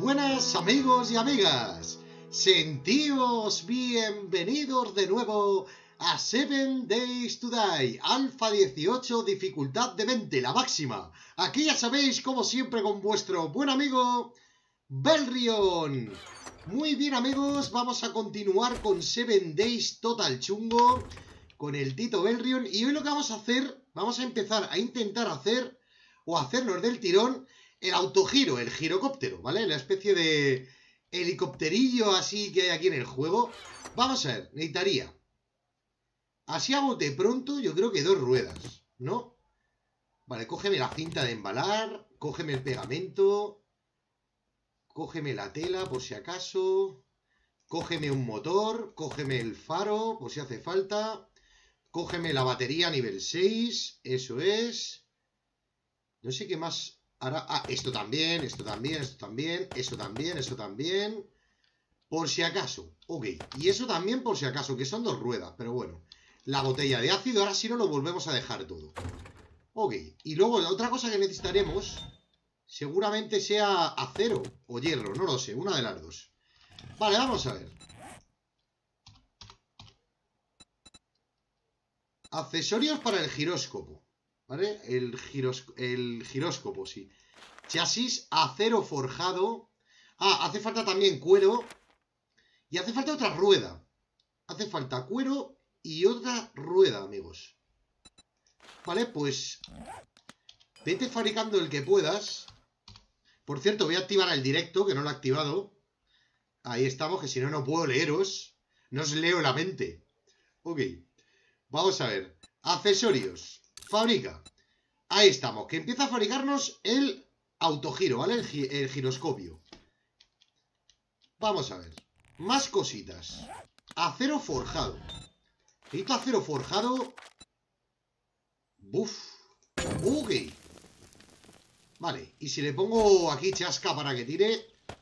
buenas amigos y amigas, sentíos bienvenidos de nuevo a 7 Days to Die, Alfa 18, dificultad de 20, la máxima. Aquí ya sabéis, como siempre, con vuestro buen amigo Belrion. Muy bien amigos, vamos a continuar con 7 Days Total Chungo, con el Tito Belrion. Y hoy lo que vamos a hacer, vamos a empezar a intentar hacer, o hacernos del tirón, el autogiro, el girocóptero, ¿vale? La especie de helicópterillo así que hay aquí en el juego. Vamos a ver, necesitaría, así a bote pronto, yo creo que 2 ruedas, ¿no? Vale, cógeme la cinta de embalar, cógeme el pegamento, cógeme la tela por si acaso, cógeme un motor, cógeme el faro por si hace falta, cógeme la batería nivel 6, eso es. No sé qué más hará. Ah, esto también, esto también, esto también, eso también, eso también. Por si acaso, ok. Y eso también por si acaso, que son 2 ruedas, pero bueno. La botella de ácido, ahora sí no lo volvemos a dejar todo. Ok, y luego la otra cosa que necesitaremos seguramente sea acero o hierro, no lo sé, una de las dos. Vale, vamos a ver. Accesorios para el giróscopo, ¿vale? El giróscopo, sí. Chasis, acero forjado. Ah, hace falta también cuero. Y hace falta otra rueda. Hace falta cuero y otra rueda, amigos. Vale, pues vete fabricando el que puedas. Por cierto, voy a activar el directo, que no lo he activado. Ahí estamos, que si no, no puedo leeros. No os leo la mente. Ok. Vamos a ver. Accesorios. Fabrica. Ahí estamos. Que empieza a fabricarnos el autogiro, ¿vale? El giroscopio. Vamos a ver. Más cositas. Acero forjado. Necesito acero forjado. Buf. Ok. Vale. Y si le pongo aquí chasca para que tire,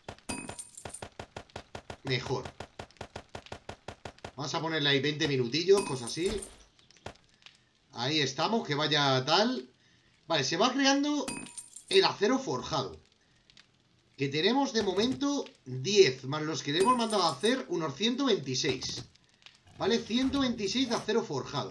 mejor. Vamos a ponerle ahí 20 minutillos, cosas así. Ahí estamos, que vaya tal. Vale, se va creando el acero forjado, que tenemos de momento 10, más los que le hemos mandado a hacer, unos 126. Vale, 126 de acero forjado.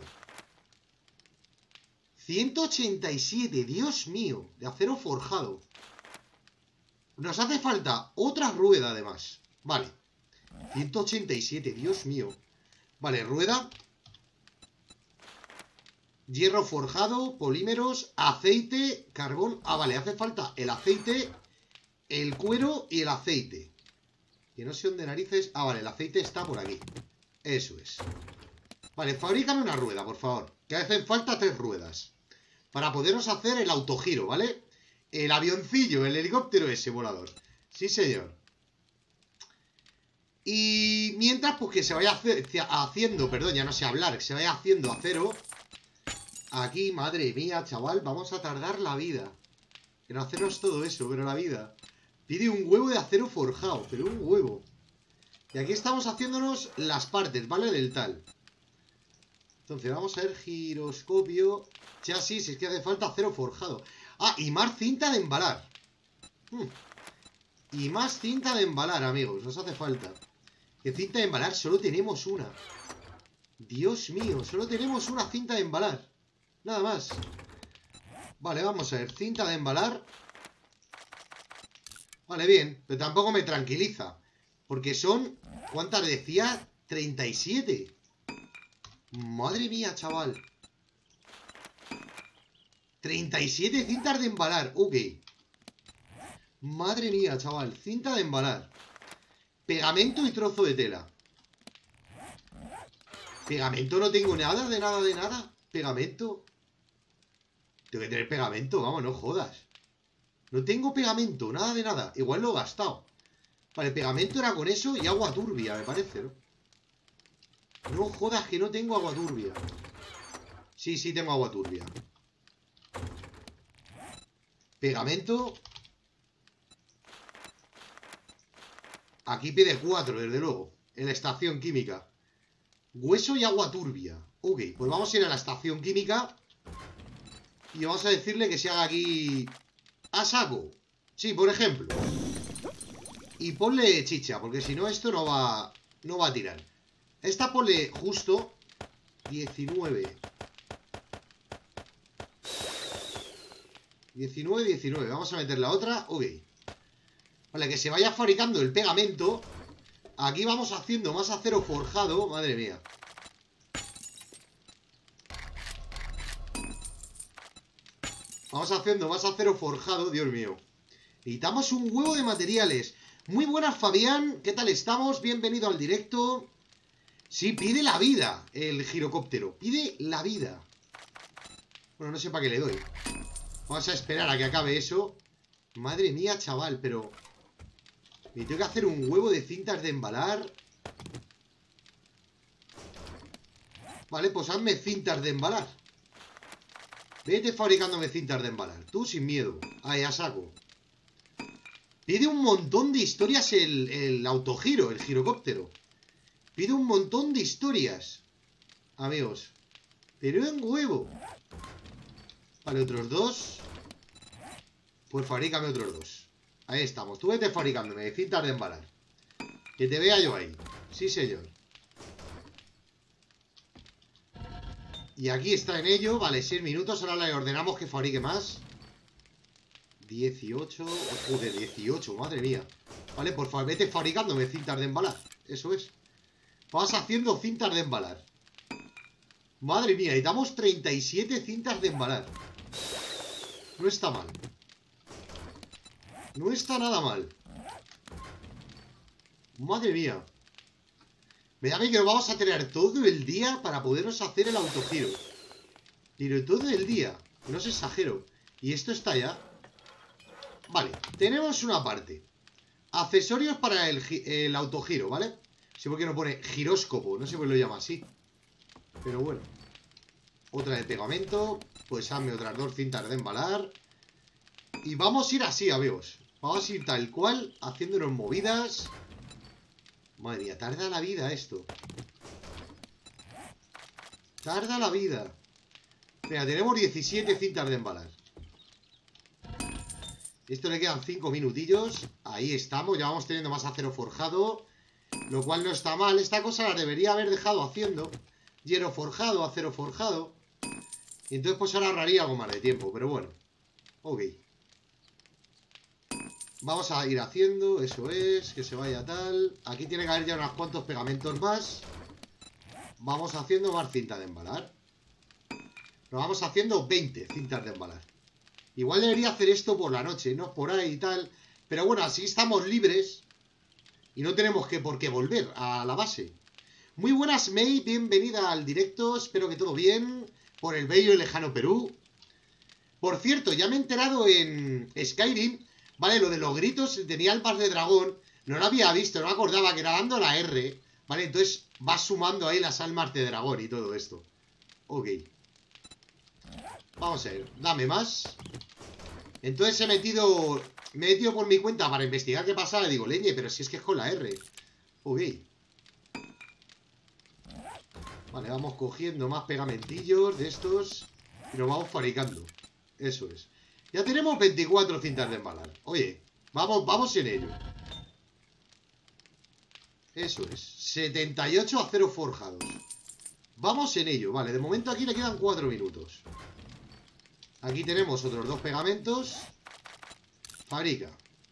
187, Dios mío, de acero forjado. Nos hace falta otra rueda además. Vale, 187, Dios mío. Vale, rueda. Hierro forjado, polímeros, aceite, carbón. Ah, vale, hace falta el aceite, el cuero y el aceite. Que no sé dónde narices. Ah, vale, el aceite está por aquí. Eso es. Vale, fabrícame una rueda, por favor. Que hacen falta 3 ruedas para podernos hacer el autogiro, ¿vale? El avioncillo, el helicóptero ese volador. Sí, señor. Y mientras, pues que se vaya haciendo, perdón, ya no sé hablar, que se vaya haciendo acero. Aquí, madre mía, chaval, vamos a tardar la vida en hacernos todo eso, pero la vida. Pide un huevo de acero forjado, pero un huevo. Y aquí estamos haciéndonos las partes, ¿vale? Del tal. Entonces, vamos a ver, giroscopio, chasis, es que hace falta acero forjado. Ah, y más cinta de embalar. Y más cinta de embalar, amigos, nos hace falta. Que cinta de embalar solo tenemos una. Dios mío, solo tenemos una cinta de embalar. Nada más. Vale, vamos a ver. Cinta de embalar. Vale, bien. Pero tampoco me tranquiliza. Porque son... ¿Cuántas decía? 37. Madre mía, chaval. 37 cintas de embalar. Ok. Madre mía, chaval. Cinta de embalar. Pegamento y trozo de tela. Pegamento no tengo nada, de nada, de nada. Pegamento. Tengo que tener pegamento, vamos, no jodas. No tengo pegamento, nada de nada. Igual lo he gastado. Vale, pegamento era con eso y agua turbia, me parece, ¿no? No jodas que no tengo agua turbia. Sí, sí tengo agua turbia. Pegamento. Aquí pide 4, desde luego. En la estación química. Hueso y agua turbia. Ok, pues vamos a ir a la estación química. Y vamos a decirle que se haga aquí a saco. Sí, por ejemplo. Y ponle chicha, porque si no esto no va a tirar. Esta ponle justo 19. 19. Vamos a meter la otra. Ok. Vale, que se vaya fabricando el pegamento. Aquí vamos haciendo más acero forjado. Madre mía. Vamos haciendo más acero forjado. Dios mío. Necesitamos un huevo de materiales. Muy buenas, Fabián. ¿Qué tal estamos? Bienvenido al directo. Sí, pide la vida el girocóptero. Pide la vida. Bueno, no sé para qué le doy. Vamos a esperar a que acabe eso. Madre mía, chaval, pero... me tengo que hacer un huevo de cintas de embalar. Vale, pues hazme cintas de embalar. Vete fabricándome cintas de embalar. Tú sin miedo. Ahí, a saco. Pide un montón de historias el autogiro, el girocóptero. Pide un montón de historias. Amigos. Pero en huevo. Vale, otros dos. Pues fabrícame otros dos. Ahí estamos. Tú vete fabricándome cintas de embalar. Que te vea yo ahí. Sí, señor. Y aquí está en ello. Vale, 6 minutos. Ahora le ordenamos que fabrique más. 18. Joder, 18. Madre mía. Vale, por favor, vete fabricándome cintas de embalar. Eso es. Vas haciendo cintas de embalar. Madre mía, y damos 37 cintas de embalar. No está mal. No está nada mal. Madre mía. Me da a mí que lo vamos a tener todo el día para podernos hacer el autogiro. Pero todo el día. No os exagero. Y esto está ya. Vale, tenemos una parte. Accesorios para el autogiro, ¿vale? No sé por qué no pone giróscopo. No sé por qué lo llama así. Pero bueno. Otra de pegamento. Pues hazme otras 2 cintas de embalar. Y vamos a ir así, amigos. Vamos a ir tal cual, haciéndonos movidas. Madre mía, tarda la vida esto. Tarda la vida. Mira, tenemos 17 cintas de embalar. Esto le quedan 5 minutillos. Ahí estamos, ya vamos teniendo más acero forjado. Lo cual no está mal. Esta cosa la debería haber dejado haciendo. Hierro forjado, acero forjado. Y entonces pues ahora ahorraría algo más de tiempo. Pero bueno. Ok. Vamos a ir haciendo, eso es, que se vaya tal. Aquí tiene que haber ya unos cuantos pegamentos más. Vamos haciendo más cinta de embalar. Nos vamos haciendo 20 cintas de embalar. Igual debería hacer esto por la noche, no por ahí y tal. Pero bueno, así estamos libres. Y no tenemos por qué volver a la base. Muy buenas, May, bienvenida al directo. Espero que todo bien. Por el bello y lejano Perú. Por cierto, ya me he enterado en Skyrim. Vale, lo de los gritos, tenía el pas de dragón. No lo había visto, no me acordaba que era dando la R. Vale, entonces va sumando ahí las almas de dragón y todo esto. Ok. Vamos a ver, dame más. Entonces me he metido por mi cuenta para investigar qué pasaba. Y digo, leñe, pero si es que es con la R. Ok. Vale, vamos cogiendo más pegamentillos de estos. Y nos vamos fabricando. Eso es. Ya tenemos 24 cintas de embalar. Oye, vamos en ello. Eso es. 78 aceros forjados. Vamos en ello. Vale, de momento aquí le quedan 4 minutos. Aquí tenemos otros 2 pegamentos. Fabrica.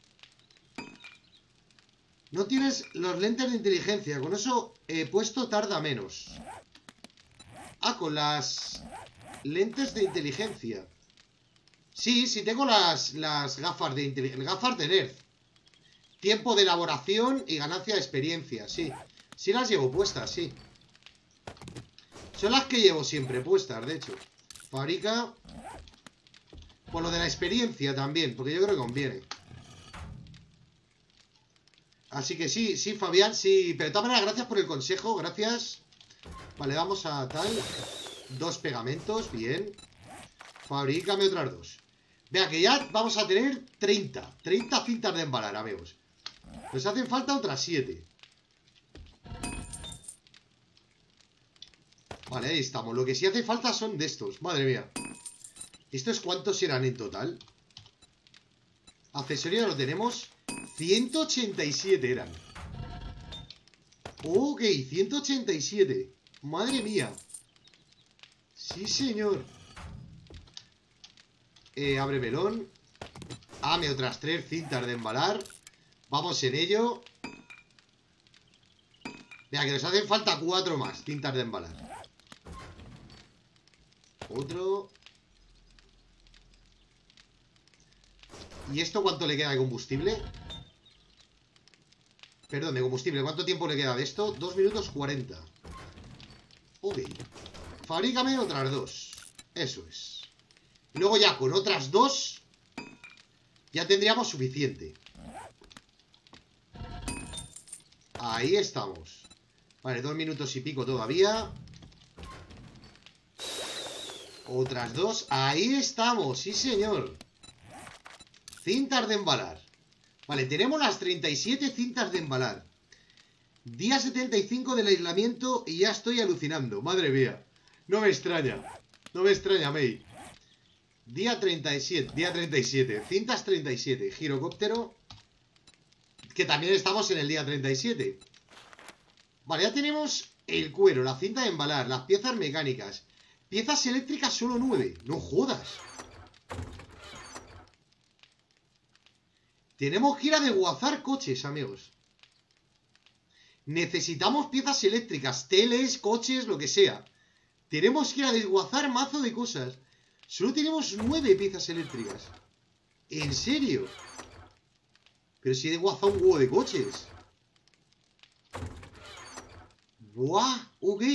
No tienes los lentes de inteligencia. Con eso he puesto tarda menos. Ah, con las lentes de inteligencia. Sí, sí tengo las gafas de inteligencia. Gafas de nerd. Tiempo de elaboración y ganancia de experiencia, sí. Sí las llevo puestas, sí. Son las que llevo siempre puestas, de hecho. Fabrica. Por lo de la experiencia también, porque yo creo que conviene. Así que sí, sí, Fabián, sí. Pero de todas maneras, gracias por el consejo, gracias. Vale, vamos a tal. 2 pegamentos, bien. Fabrícame otras 2. Vea que ya vamos a tener 30 cintas de embalar, amigos. Nos hacen falta otras 7. Vale, ahí estamos. Lo que sí hace falta son de estos. Madre mía. ¿Estos cuántos serán en total? Accesorios lo tenemos 187 eran. Ok, 187. Madre mía. Sí, señor. Abre melón. Dame otras 3 cintas de embalar. Vamos en ello. Mira, que nos hacen falta 4 más cintas de embalar. Otro. ¿Y esto cuánto le queda de combustible? Perdón, de combustible. ¿Cuánto tiempo le queda de esto? 2 minutos 40. Ok. Fabrícame otras 2. Eso es. Y luego ya con otras 2 ya tendríamos suficiente. Ahí estamos. Vale, 2 minutos y pico todavía. Otras 2. Ahí estamos, sí señor. Cintas de embalar. Vale, tenemos las 37 cintas de embalar. Día 75 del aislamiento y ya estoy alucinando. Madre mía. No me extraña. No me extraña, May. Día 37. Día 37. Cintas 37. Girocóptero. Que también estamos en el día 37. Vale, ya tenemos el cuero, la cinta de embalar, las piezas mecánicas. Piezas eléctricas solo 9. No jodas. Tenemos que ir a desguazar coches, amigos. Necesitamos piezas eléctricas, teles, coches, lo que sea. Tenemos que ir a desguazar mazo de cosas. Solo tenemos 9 piezas eléctricas. ¿En serio? Pero si he desguazado un huevo de coches. Buah, ok.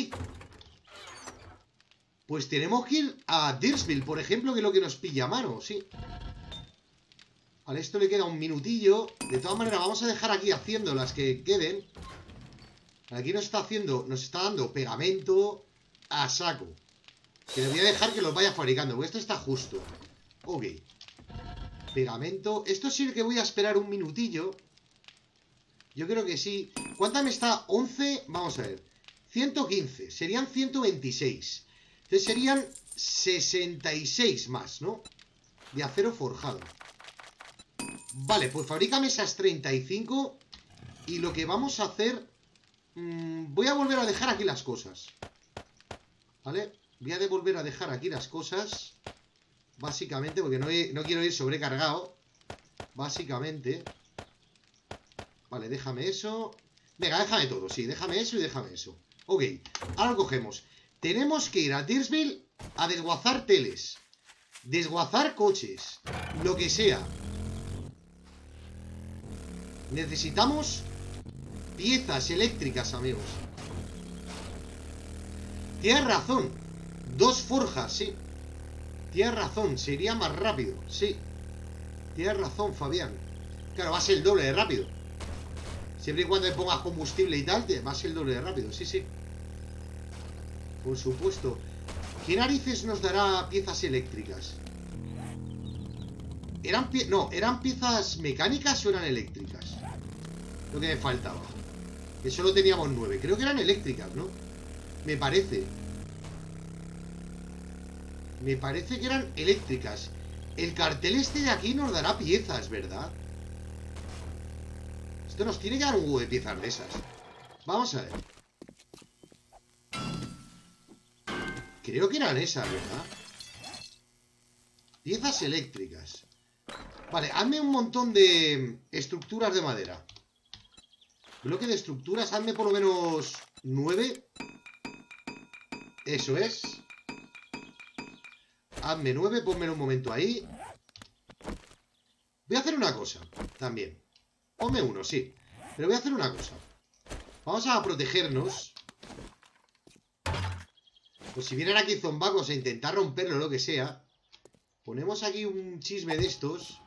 Pues tenemos que ir a Deersville, por ejemplo, que es lo que nos pilla a mano, sí. Vale, esto le queda un minutillo. De todas maneras, vamos a dejar aquí haciendo las que queden. Aquí nos está dando pegamento a saco. Que le voy a dejar que los vaya fabricando, porque esto está justo. Ok. Pegamento. Esto sí que voy a esperar un minutillo. Yo creo que sí. ¿Cuánta me está? 11. Vamos a ver. 115. Serían 126. Entonces serían 66 más, ¿no? De acero forjado. Vale, pues fabrícame esas 35. Y lo que vamos a hacer... voy a volver a dejar aquí las cosas. ¿Vale? Voy a volver a dejar aquí las cosas. Básicamente, porque no quiero ir sobrecargado. Básicamente. Vale, déjame eso. Venga, déjame todo, sí, déjame eso y déjame eso. Ok, ahora lo cogemos. Tenemos que ir a Deersville a desguazar teles. Desguazar coches. Lo que sea. Necesitamos piezas eléctricas, amigos. Tienes razón. 2 forjas, sí. Tienes razón, sería más rápido, sí. Tienes razón, Fabián. Claro, va a ser el doble de rápido. Siempre y cuando le pongas combustible y tal, va a ser el doble de rápido, sí, sí. Por supuesto. ¿Qué narices nos dará piezas eléctricas? ¿Eran piezas mecánicas o eran eléctricas? Lo que me faltaba. Que solo teníamos 9. Creo que eran eléctricas, ¿no? Me parece. Me parece que eran eléctricas. El cartel este de aquí nos dará piezas, ¿verdad? Esto nos tiene que dar un huevo de piezas de esas. Vamos a ver. Creo que eran esas, ¿verdad? Piezas eléctricas. Vale, hazme un montón de estructuras de madera. Bloque de estructuras, hazme por lo menos 9. Eso es. Hazme 9, pónmelo un momento ahí. Voy a hacer una cosa también. Ponme 1, sí. Pero voy a hacer una cosa. Vamos a protegernos. Pues si vienen aquí zombacos a intentar romperlo o lo que sea. Ponemos aquí un chisme de estos.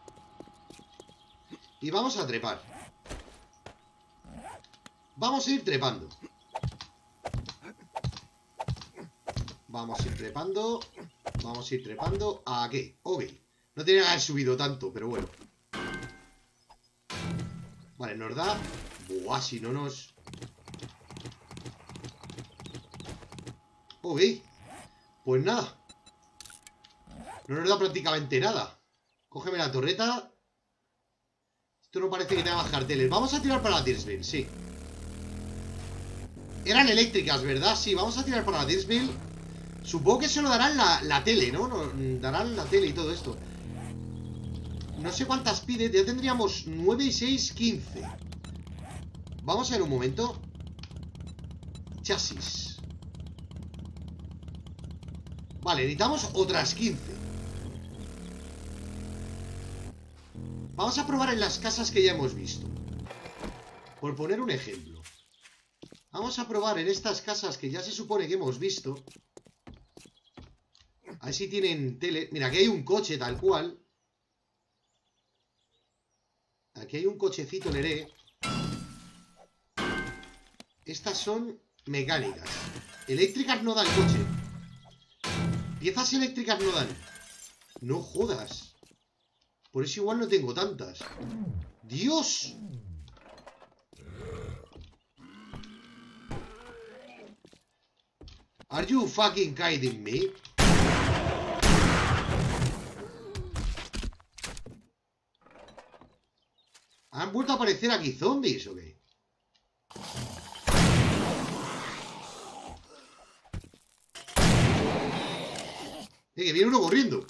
Y vamos a trepar. Vamos a ir trepando. Vamos a ir trepando. Vamos a ir trepando. Aquí, ok. No tenía que haber subido tanto, pero bueno. Vale, nos da... Buah, si no nos... Ok. Pues nada. No nos da prácticamente nada. Cógeme la torreta. Esto no parece que tenga más carteles. Vamos a tirar para la Deersville, sí. Eran eléctricas, ¿verdad? Sí, vamos a tirar para la Deersville. Supongo que solo darán la tele, ¿no? Darán la tele y todo esto. No sé cuántas pide. Ya tendríamos 9 y 6, 15. Vamos a ver un momento. Chasis. Vale, necesitamos otras 15. Vamos a probar en las casas que ya hemos visto. Por poner un ejemplo. Vamos a probar en estas casas que ya se supone que hemos visto. A ver si tienen tele. Mira, aquí hay un coche tal cual. Aquí hay un cochecito Leré. Estas son mecánicas. Eléctricas no dan coche. Piezas eléctricas no dan. No jodas. Por eso igual no tengo tantas. ¡Dios! Are you fucking kidding me? ¿Han vuelto a aparecer aquí zombies o qué? Que viene uno corriendo.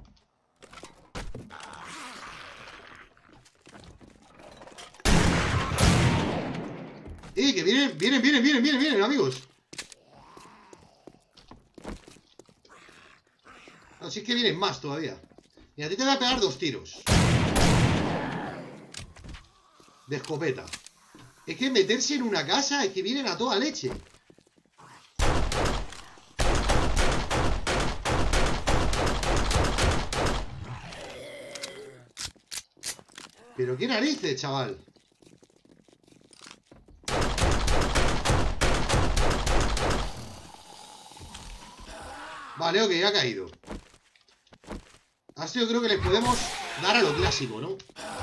Que vienen, amigos. Así que vienen más todavía. Y a ti te voy a pegar 2 tiros. De escopeta. Es que meterse en una casa es que vienen a toda leche. Pero qué narices, chaval. Vale, ok, ha caído. Así yo creo que les podemos dar a lo clásico, ¿no?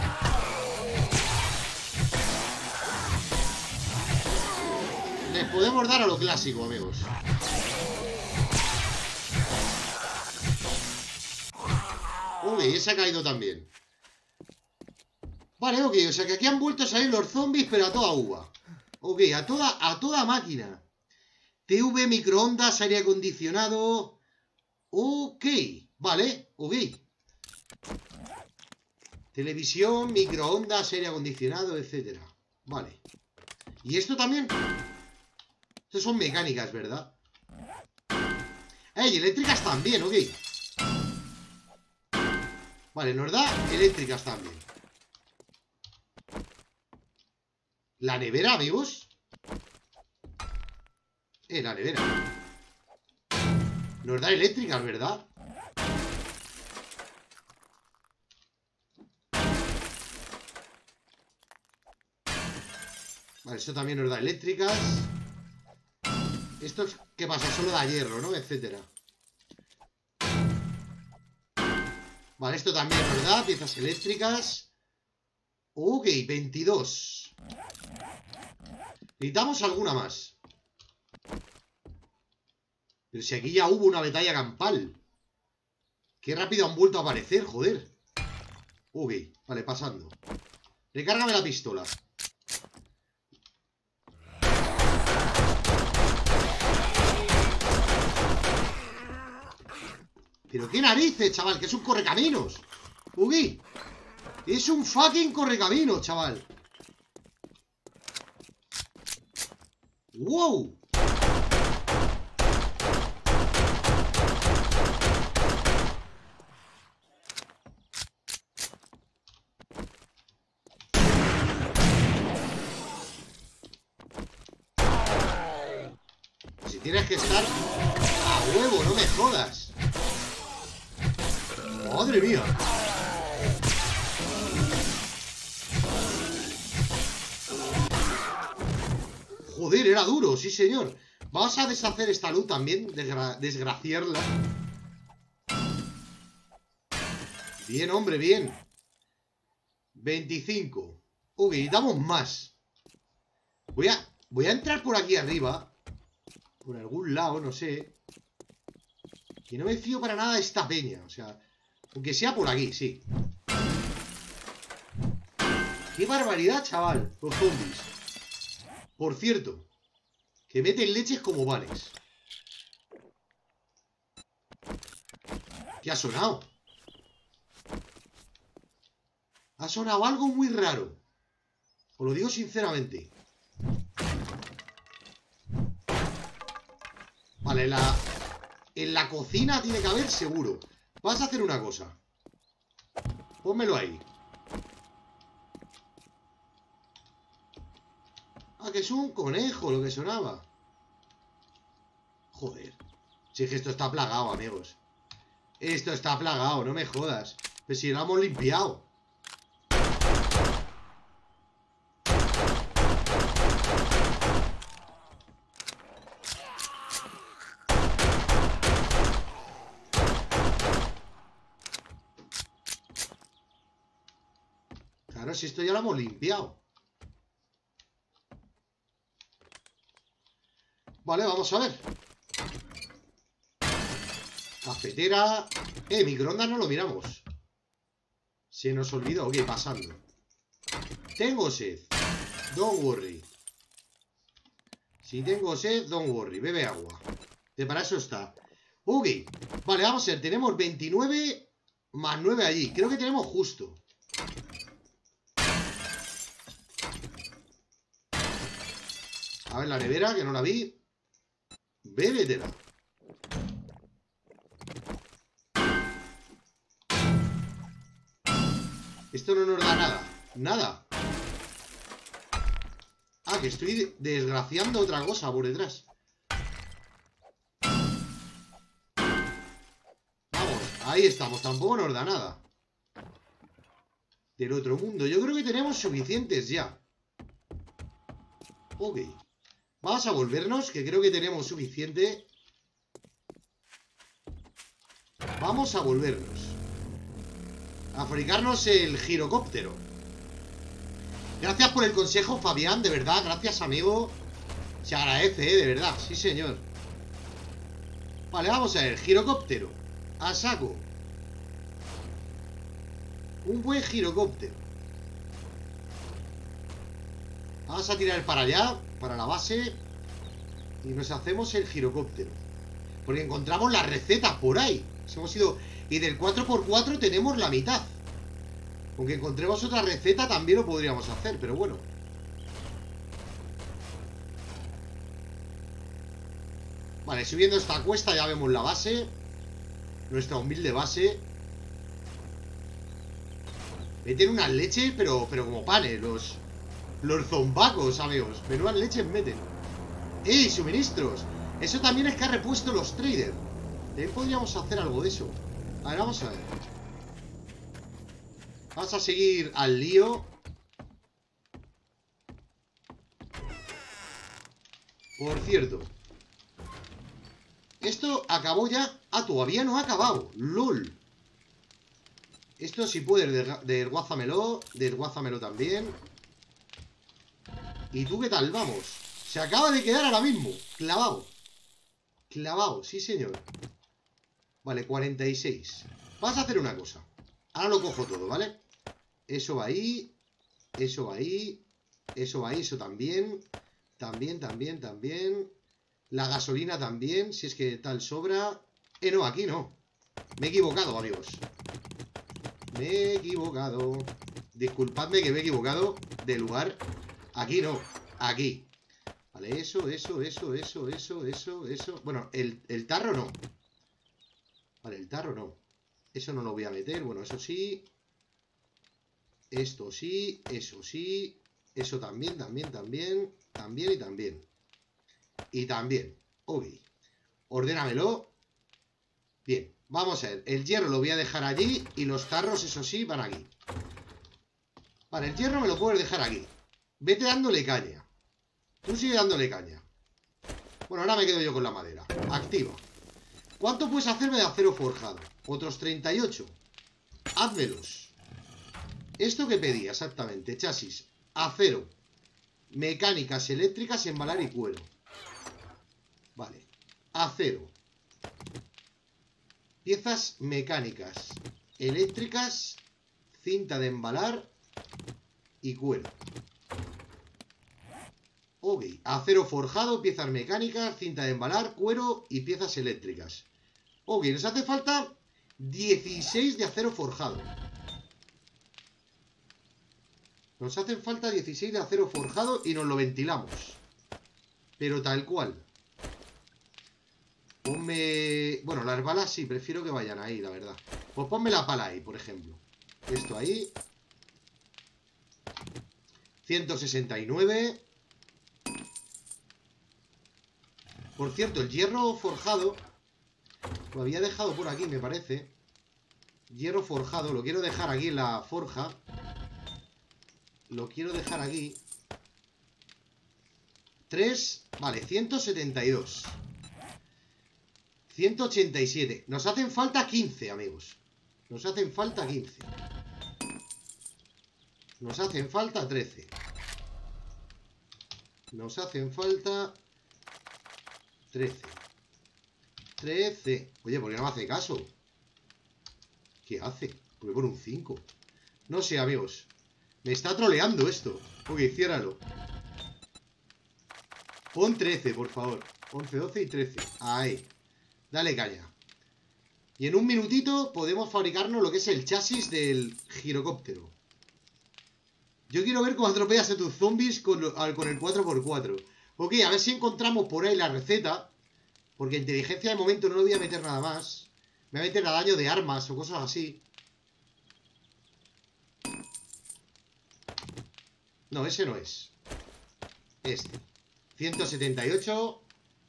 Les podemos dar a lo clásico, amigos. Uy, ese ha caído también. Vale, ok, o sea que aquí han vuelto a salir los zombies, pero a toda uva. Ok, a toda máquina. TV, microondas, aire acondicionado. Ok, vale, ok. Televisión, microondas, aire acondicionado, etcétera. Vale. ¿Y esto también? Estos son mecánicas, ¿verdad? ¡Ey! Eléctricas también, ok. Vale, nos da eléctricas también. ¿La nevera, amigos? La nevera. Nos da eléctricas, ¿verdad? Vale, esto también nos da eléctricas. Esto es, ¿qué pasa? Solo da hierro, ¿no? Etcétera. Vale, esto también nos da piezas eléctricas. Ok, 22. Necesitamos alguna más. Pero si aquí ya hubo una batalla campal. Qué rápido han vuelto a aparecer, joder. Ok, vale, pasando. Recárgame la pistola. Pero qué narices, chaval, que es un correcaminos. Uy, es un fucking correcaminos, chaval. Wow. Si tienes que estar a huevo, no me jodas. ¡Madre mía! Joder, era duro, sí señor. Vamos a deshacer esta luz también, desgraciarla. Bien, hombre, bien. 25. Ok, damos más. Voy a entrar por aquí arriba. Por algún lado, no sé. Que no me fío para nada de esta peña. O sea, aunque sea por aquí, sí. ¡Qué barbaridad, chaval! Los zombies. Por cierto, que meten leches como panes. ¿Qué ha sonado? Ha sonado algo muy raro. Os lo digo sinceramente. Vale, en la cocina tiene que haber seguro. Vas a hacer una cosa. Pónmelo ahí. Ah, que es un conejo lo que sonaba. Joder. Si es que esto está plagado, amigos. Esto está plagado, no me jodas. Pero si lo hemos limpiado. Claro, si esto ya lo hemos limpiado. Vale, vamos a ver. Cafetera. Microondas no lo miramos. Se nos olvidó. Ok, pasando. Tengo sed. Don't worry. Si tengo sed, don't worry. Bebe agua. Que para eso está. Ok. Vale, vamos a ver. Tenemos 29 más 9 allí. Creo que tenemos justo. A ver la nevera, que no la vi. Bébetela. Esto no nos da nada. Nada. Ah, que estoy desgraciando otra cosa por detrás. Vamos, ahí estamos. Tampoco nos da nada. Del otro mundo. Yo creo que tenemos suficientes ya. Ok. Vamos a volvernos, que creo que tenemos suficiente. Vamos a volvernos. A fabricarnos el girocóptero. Gracias por el consejo, Fabián, de verdad. Gracias, amigo. Se agradece, de verdad. Sí, señor. Vale, vamos a ver. Girocóptero. A saco. Un buen girocóptero. Vamos a tirar para allá, para la base. Y nos hacemos el girocóptero. Porque encontramos las recetas por ahí. Hemos ido... Y del 4x4 tenemos la mitad. Aunque encontremos otra receta también lo podríamos hacer, pero bueno. Vale, subiendo esta cuesta ya vemos la base. Nuestra humilde base. Meten unas leches, pero como panes. Los zombacos, amigos. Menudas leches meten. ¡Ey, suministros! Eso también es que ha repuesto los traders. También podríamos hacer algo de eso. A ver, vamos a ver. Vamos a seguir al lío. Por cierto, esto acabó ya. Ah, todavía no ha acabado. LOL. Esto si puedes, desguázamelo. Desguázamelo también. ¿Y tú qué tal? Vamos. Se acaba de quedar ahora mismo. Clavado. Clavado, sí señor. Vale, 46. Vas a hacer una cosa. Ahora lo cojo todo, ¿vale? Eso va ahí. Eso va ahí. Eso va ahí, eso también. También. La gasolina también, si es que tal sobra. No, aquí no. Me he equivocado, amigos. Me he equivocado. Disculpadme que me he equivocado de lugar. Aquí no, aquí. Vale, eso. Bueno, el tarro no. Vale, el tarro no. Eso no lo voy a meter, bueno, eso sí. Esto sí, eso sí. Eso también. Y también, ok. Ordénamelo. Bien, vamos a ver. El hierro lo voy a dejar allí. Y los tarros, eso sí, van aquí. Vale, el hierro me lo puedes dejar aquí. Vete dándole caña. Tú sigue dándole caña. Bueno, ahora me quedo yo con la madera. Activa. ¿Cuánto puedes hacerme de acero forjado? Otros 38. Házmelos. ¿Esto qué pedía exactamente? Chasis, acero, mecánicas eléctricas, embalar y cuero. Vale. Acero. Piezas mecánicas, eléctricas, cinta de embalar y cuero. Ok, acero forjado, piezas mecánicas, cinta de embalar, cuero y piezas eléctricas. Ok, nos hace falta 16 de acero forjado. Nos hacen falta 16 de acero forjado y nos lo ventilamos. Pero tal cual. Ponme... Bueno, las balas sí, prefiero que vayan ahí, la verdad. Pues ponme la pala ahí, por ejemplo. Esto ahí. 169. Por cierto, el hierro forjado lo había dejado por aquí, me parece. Hierro forjado, lo quiero dejar aquí en la forja. Lo quiero dejar aquí. 3, vale, 172. 187. Nos hacen falta 15, amigos. Nos hacen falta 15. Nos hacen falta 13. Nos hacen falta 13. 13. Oye, ¿por qué no me hace caso? ¿Qué hace? ¿Por qué pone un 5? No sé, amigos. Me está troleando esto. Ok, ciérralo. Pon 13, por favor. 11, 12 y 13. Ahí. Dale caña. Y en un minutito podemos fabricarnos lo que es el chasis del girocóptero. Yo quiero ver cómo atropellas a tus zombies con el 4x4. Ok, a ver si encontramos por ahí la receta. Porque inteligencia de momento no le voy a meter nada más. Me voy a meter a daño de armas o cosas así. No, ese no es. Este. 178.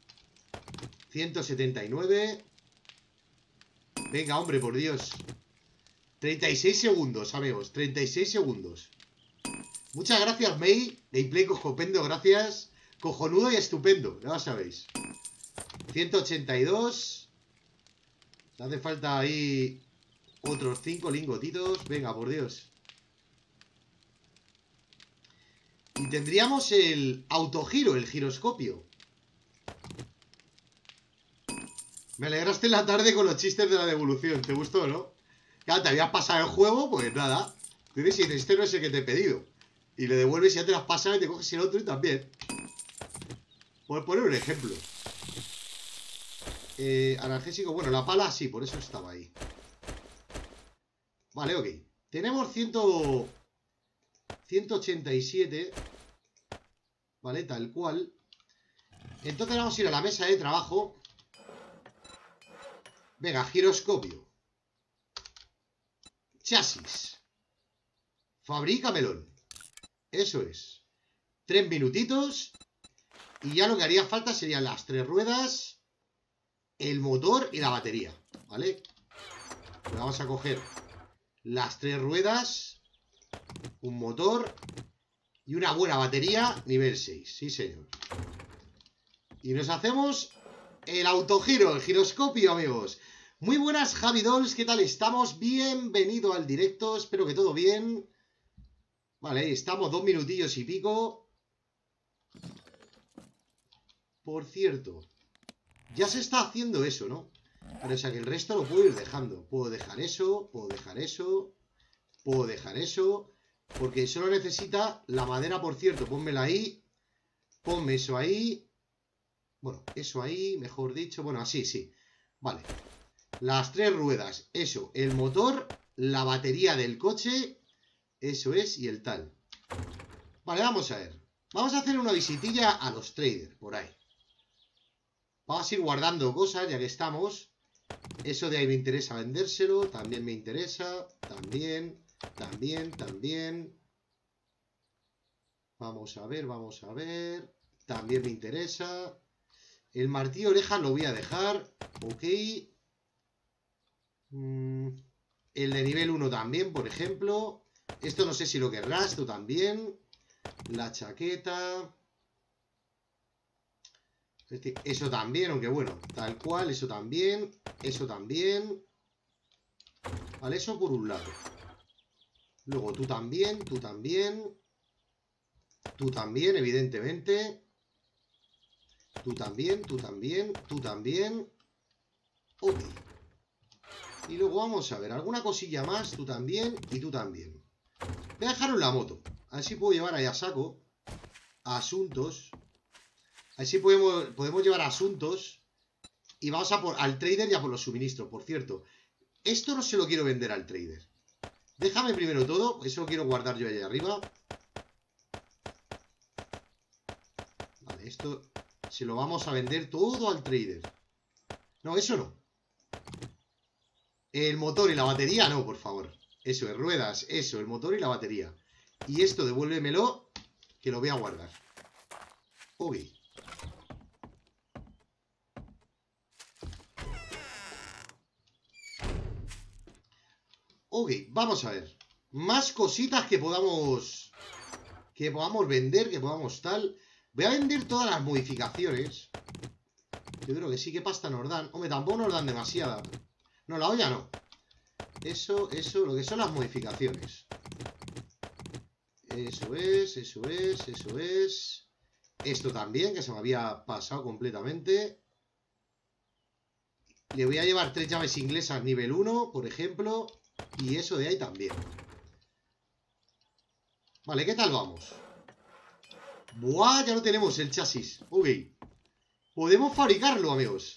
179. Venga, hombre, por Dios. 36 segundos, amigos. 36 segundos. Muchas gracias, May. Gameplay cojopendo, gracias. Cojonudo y estupendo, ya lo sabéis. 182. Te hace falta ahí otros 5 lingotitos. Venga, por Dios. Y tendríamos el autogiro, el giroscopio. Me alegraste la tarde con los chistes de la devolución. ¿Te gustó, no? Claro, te habías pasado el juego, pues nada. Tú dices, este no es el que te he pedido. Y le devuelves y ya te lo has pasado y te coges el otro y también. Por poner un ejemplo. Analgésico, bueno, la pala sí, por eso estaba ahí. Vale, ok. Tenemos 187. Vale, tal cual. Entonces vamos a ir a la mesa de trabajo. Venga, giroscopio. Chasis. Fabrícamelón. Eso es. 3 minutitos. Y ya lo que haría falta serían las 3 ruedas, el motor y la batería. ¿Vale? Pues vamos a coger las 3 ruedas, un motor y una buena batería nivel 6. Sí, señor. Y nos hacemos el autogiro, el giroscopio, amigos. Muy buenas, Javi Dolls, ¿qué tal estamos? Bienvenido al directo, espero que todo bien. Vale, estamos 2 minutillos y pico. Por cierto, ya se está haciendo eso, ¿no? Pero, o sea, que el resto lo puedo ir dejando. Puedo dejar eso, puedo dejar eso, puedo dejar eso. Porque solo necesita la madera, por cierto. Pónmela ahí. Ponme eso ahí. Bueno, eso ahí, mejor dicho. Bueno, así, sí. Vale. Las 3 ruedas. Eso, el motor, la batería del coche. Eso es, y el tal. Vale, vamos a ver. Vamos a hacer una visitilla a los traders, por ahí. Vamos a ir guardando cosas, ya que estamos. Eso de ahí me interesa vendérselo. También me interesa. También. Vamos a ver, vamos a ver. También me interesa. El martillo oreja lo voy a dejar. Ok. El de nivel 1 también, por ejemplo. Esto no sé si lo querrás, esto también. La chaqueta. Eso también, aunque bueno, tal cual, eso también. Eso también. Vale, eso por un lado. Luego tú también, tú también. Tú también, evidentemente. Tú también, tú también, tú también. Ok. Y luego vamos a ver, alguna cosilla más, tú también y tú también. Voy a dejarlo en la moto. A ver si puedo llevar ahí a saco. A asuntos. A ver si podemos llevar asuntos. Y vamos a por al trader y a por los suministros. Por cierto, esto no se lo quiero vender al trader. Déjame primero todo. Eso lo quiero guardar yo ahí arriba. Vale, esto se lo vamos a vender todo al trader. No, eso no. El motor y la batería no, por favor. Eso es, ruedas, eso, el motor y la batería. Y esto devuélvemelo, que lo voy a guardar. Ok. Ok, vamos a ver. Más cositas que podamos vender, que podamos tal. Voy a vender todas las modificaciones. Yo creo que sí, que pasta nos dan. Hombre, tampoco nos dan demasiada. No, la olla no. Eso, lo que son las modificaciones. Eso es, eso es, eso es. Esto también, que se me había pasado completamente. Le voy a llevar 3 llaves inglesas nivel 1, por ejemplo. Y eso de ahí también. Vale, ¿qué tal vamos? ¡Buah! Ya lo tenemos, el chasis. Ok. Podemos fabricarlo, amigos.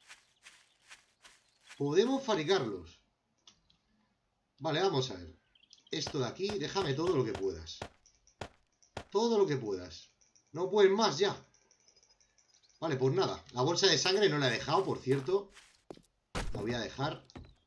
Podemos fabricarlos. Vale, vamos a ver. Esto de aquí, déjame todo lo que puedas. Todo lo que puedas. No pueden más ya. Vale, pues nada. La bolsa de sangre no la he dejado, por cierto. La voy a dejar.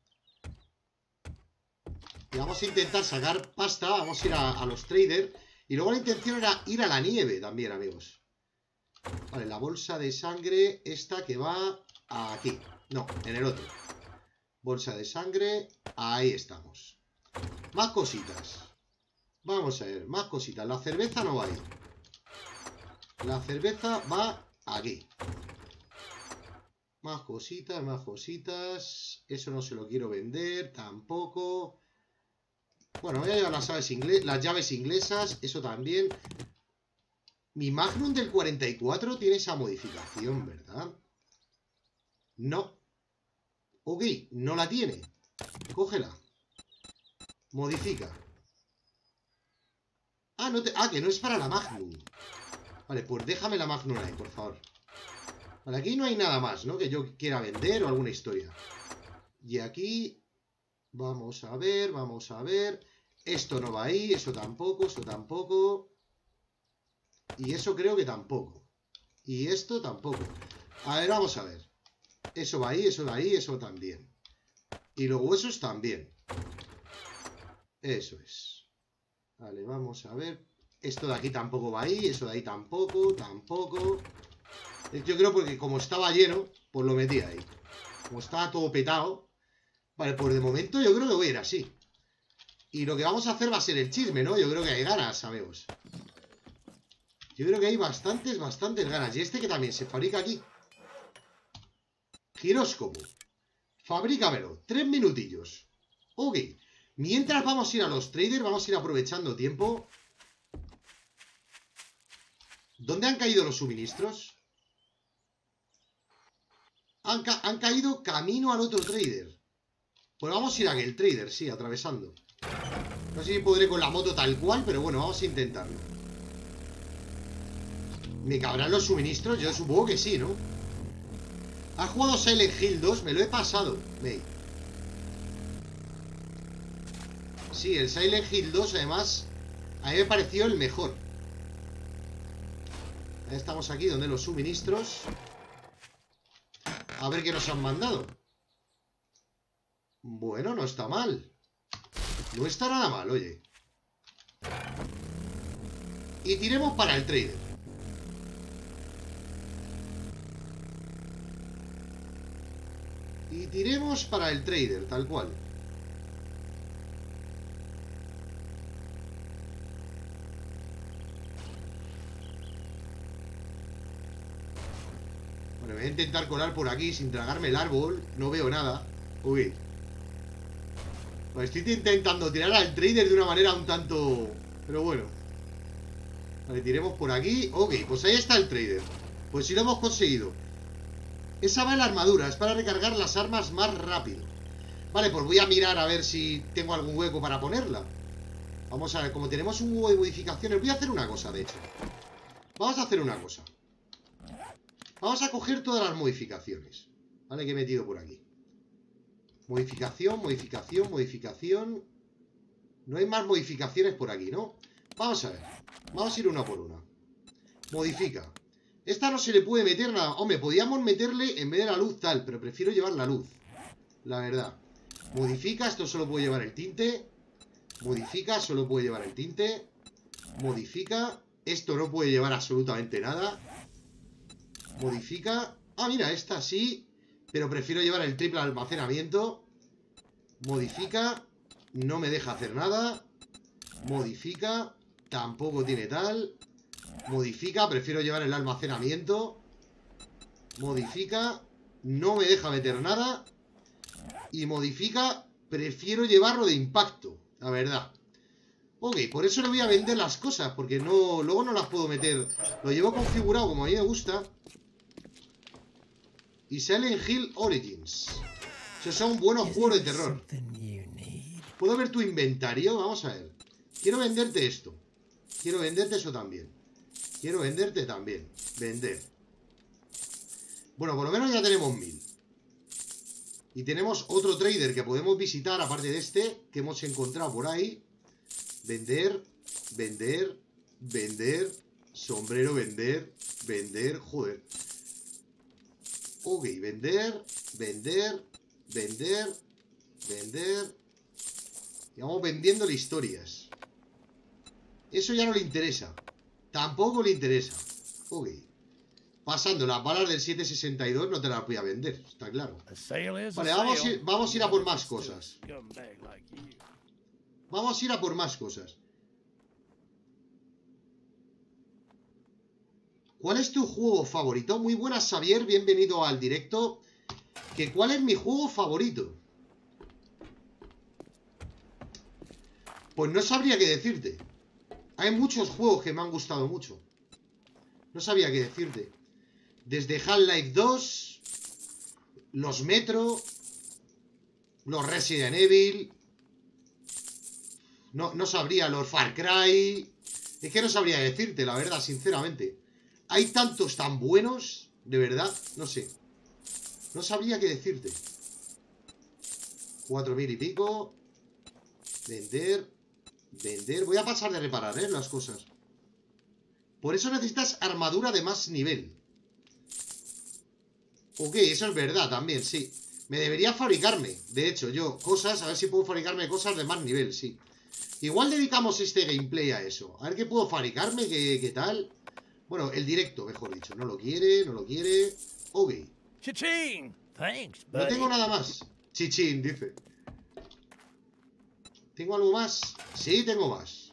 Y vamos a intentar sacar pasta. Vamos a ir a los traders. Y luego la intención era ir a la nieve también, amigos. Vale, la bolsa de sangre. Esta que va aquí. No, en el otro. Bolsa de sangre. Ahí estamos. Más cositas. Vamos a ver, más cositas. La cerveza no va ahí. La cerveza va aquí. Más cositas, más cositas. Eso no se lo quiero vender, tampoco. Bueno, voy a llevar las llaves inglesas. Eso también. Mi Magnum del 44 tiene esa modificación, ¿verdad? No. Ok, no la tiene. Cógela. Modifica. Ah, que no es para la Magnum. Vale, pues déjame la Magnum ahí, por favor. Vale, aquí no hay nada más, ¿no? Que yo quiera vender o alguna historia. Y aquí... Vamos a ver, vamos a ver. Esto no va ahí, eso tampoco, eso tampoco. Y eso creo que tampoco. Y esto tampoco. A ver, vamos a ver. Eso va ahí, eso va ahí, eso también. Y los huesos también. Eso es. Vale, vamos a ver. Esto de aquí tampoco va ahí, eso de ahí tampoco, tampoco. Yo creo porque como estaba lleno, pues lo metí ahí. Como estaba todo petado. Vale, pues de momento yo creo que voy a ir así. Y lo que vamos a hacer va a ser el chisme, ¿no? Yo creo que hay ganas, amigos. Yo creo que hay bastantes ganas. Y este que también se fabrica aquí. Giróscopo. Fabrícamelo. 3 minutillos. Ok. Mientras vamos a ir a los traders, vamos a ir aprovechando tiempo. ¿Dónde han caído los suministros? Han caído camino al otro trader. Pues vamos a ir a aquel trader, sí, atravesando. No sé si podré con la moto tal cual, pero bueno, vamos a intentarlo. ¿Me cabrán los suministros? Yo supongo que sí, ¿no? ¿Has jugado Silent Hill 2? Me lo he pasado, May. Sí, el Silent Hill 2, además, a mí me pareció el mejor. Estamos aquí donde los suministros. A ver qué nos han mandado. Bueno, no está mal. No está nada mal, oye. Y tiremos para el trader. Y tiremos para el trader, tal cual. Bueno, voy a intentar colar por aquí sin tragarme el árbol. No veo nada. Uy. Pues estoy intentando tirar al trader de una manera un tanto... Pero bueno. Vale, tiremos por aquí. Ok, pues ahí está el trader. Pues sí lo hemos conseguido. Esa va en la armadura. Es para recargar las armas más rápido. Vale, pues voy a mirar a ver si tengo algún hueco para ponerla. Vamos a ver, como tenemos un huevo de modificaciones, voy a hacer una cosa, de hecho. Vamos a hacer una cosa. Vamos a coger todas las modificaciones, ¿vale? Que he metido por aquí. Modificación, modificación, modificación. No hay más modificaciones por aquí, ¿no? Vamos a ver. Vamos a ir una por una. Modifica. Esta no se le puede meter nada. Hombre, podíamos meterle en vez de la luz tal, pero prefiero llevar la luz. La verdad. Modifica, esto solo puede llevar el tinte. Modifica, solo puede llevar el tinte. Modifica. Esto no puede llevar absolutamente nada. Modifica. Ah, mira, esta sí. Pero prefiero llevar el triple almacenamiento. Modifica. No me deja hacer nada. Modifica. Tampoco tiene tal. Modifica. Prefiero llevar el almacenamiento. Modifica. No me deja meter nada. Y modifica. Prefiero llevarlo de impacto. La verdad. Ok, por eso le voy a vender las cosas. Porque no, luego no las puedo meter. Lo llevo configurado como a mí me gusta. Y Silent Hill Origins. Esos son buenos juegos de terror. ¿Puedo ver tu inventario? Vamos a ver. Quiero venderte esto. Quiero venderte eso también. Quiero venderte también. Vender. Bueno, por lo menos ya tenemos 1000. Y tenemos otro trader que podemos visitar, aparte de este, que hemos encontrado por ahí. Vender, vender, vender. Sombrero, vender, vender. Joder. Ok, vender, vender, vender, vender. Y vamos vendiéndole historias. Eso ya no le interesa. Tampoco le interesa. Ok. Pasando las balas del 762 no te las voy a vender, está claro. Vale, vamos a ir a por más cosas. Vamos a ir a por más cosas. ¿Cuál es tu juego favorito? Muy buenas, Xavier, bienvenido al directo. ¿Cuál es mi juego favorito? Pues no sabría qué decirte. Hay muchos juegos que me han gustado mucho. No sabía qué decirte. Desde Half-Life 2, los Metro, los Resident Evil. No sabría, los Far Cry. Es que no sabría decirte, la verdad, sinceramente. Hay tantos tan buenos, de verdad, no sé. No sabría qué decirte. 4000 y pico. Vender. Vender. Voy a pasar de reparar, las cosas. Por eso necesitas armadura de más nivel. Ok, eso es verdad también, sí. Me debería fabricarme, de hecho, yo, cosas, a ver si puedo fabricarme cosas de más nivel, sí. Igual dedicamos este gameplay a eso. A ver qué puedo fabricarme, qué tal. Bueno, el directo, mejor dicho. No lo quiere, no lo quiere. Ok. Chichín. Thanks, buddy. No tengo nada más. Chichín, dice. ¿Tengo algo más? Sí, tengo más.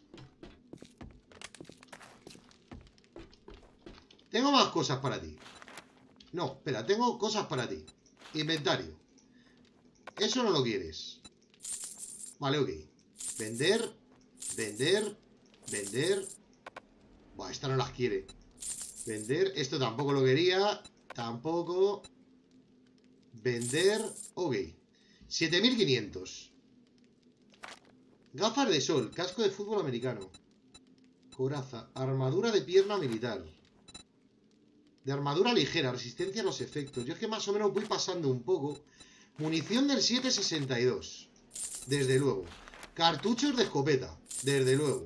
Tengo más cosas para ti. No, espera, tengo cosas para ti. Inventario. Eso no lo quieres. Vale, ok. Vender. Vender. Vender. Buah, esta no las quiere. Vender. Esto tampoco lo quería. Tampoco. Vender. Ok. 7500. Gafas de sol. Casco de fútbol americano. Coraza. Armadura de pierna militar. De armadura ligera. Resistencia a los efectos. Yo es que más o menos voy pasando un poco. Munición del 762. Desde luego. Cartuchos de escopeta. Desde luego.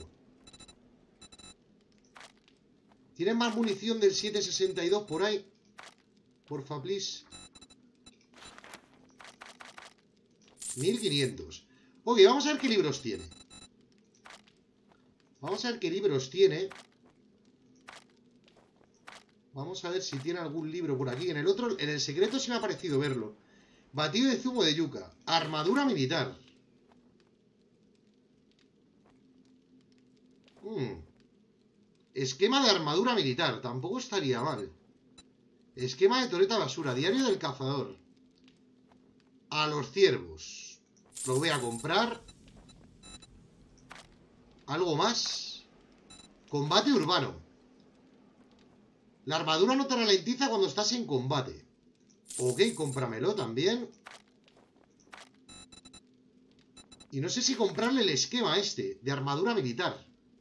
¿Tienes más munición del 762 por ahí? Porfa, please. 1500. Ok, vamos a ver qué libros tiene. Vamos a ver qué libros tiene. Vamos a ver si tiene algún libro por aquí. En el otro, en el secreto sí me ha parecido verlo. Batido de zumo de yuca. Armadura militar. Esquema de armadura militar. Tampoco estaría mal. Esquema de torreta basura. Diario del cazador. A los ciervos. Lo voy a comprar. ¿Algo más? Combate urbano. La armadura no te ralentiza cuando estás en combate. Ok, cómpramelo también. Y no sé si comprarle el esquema este de armadura militar.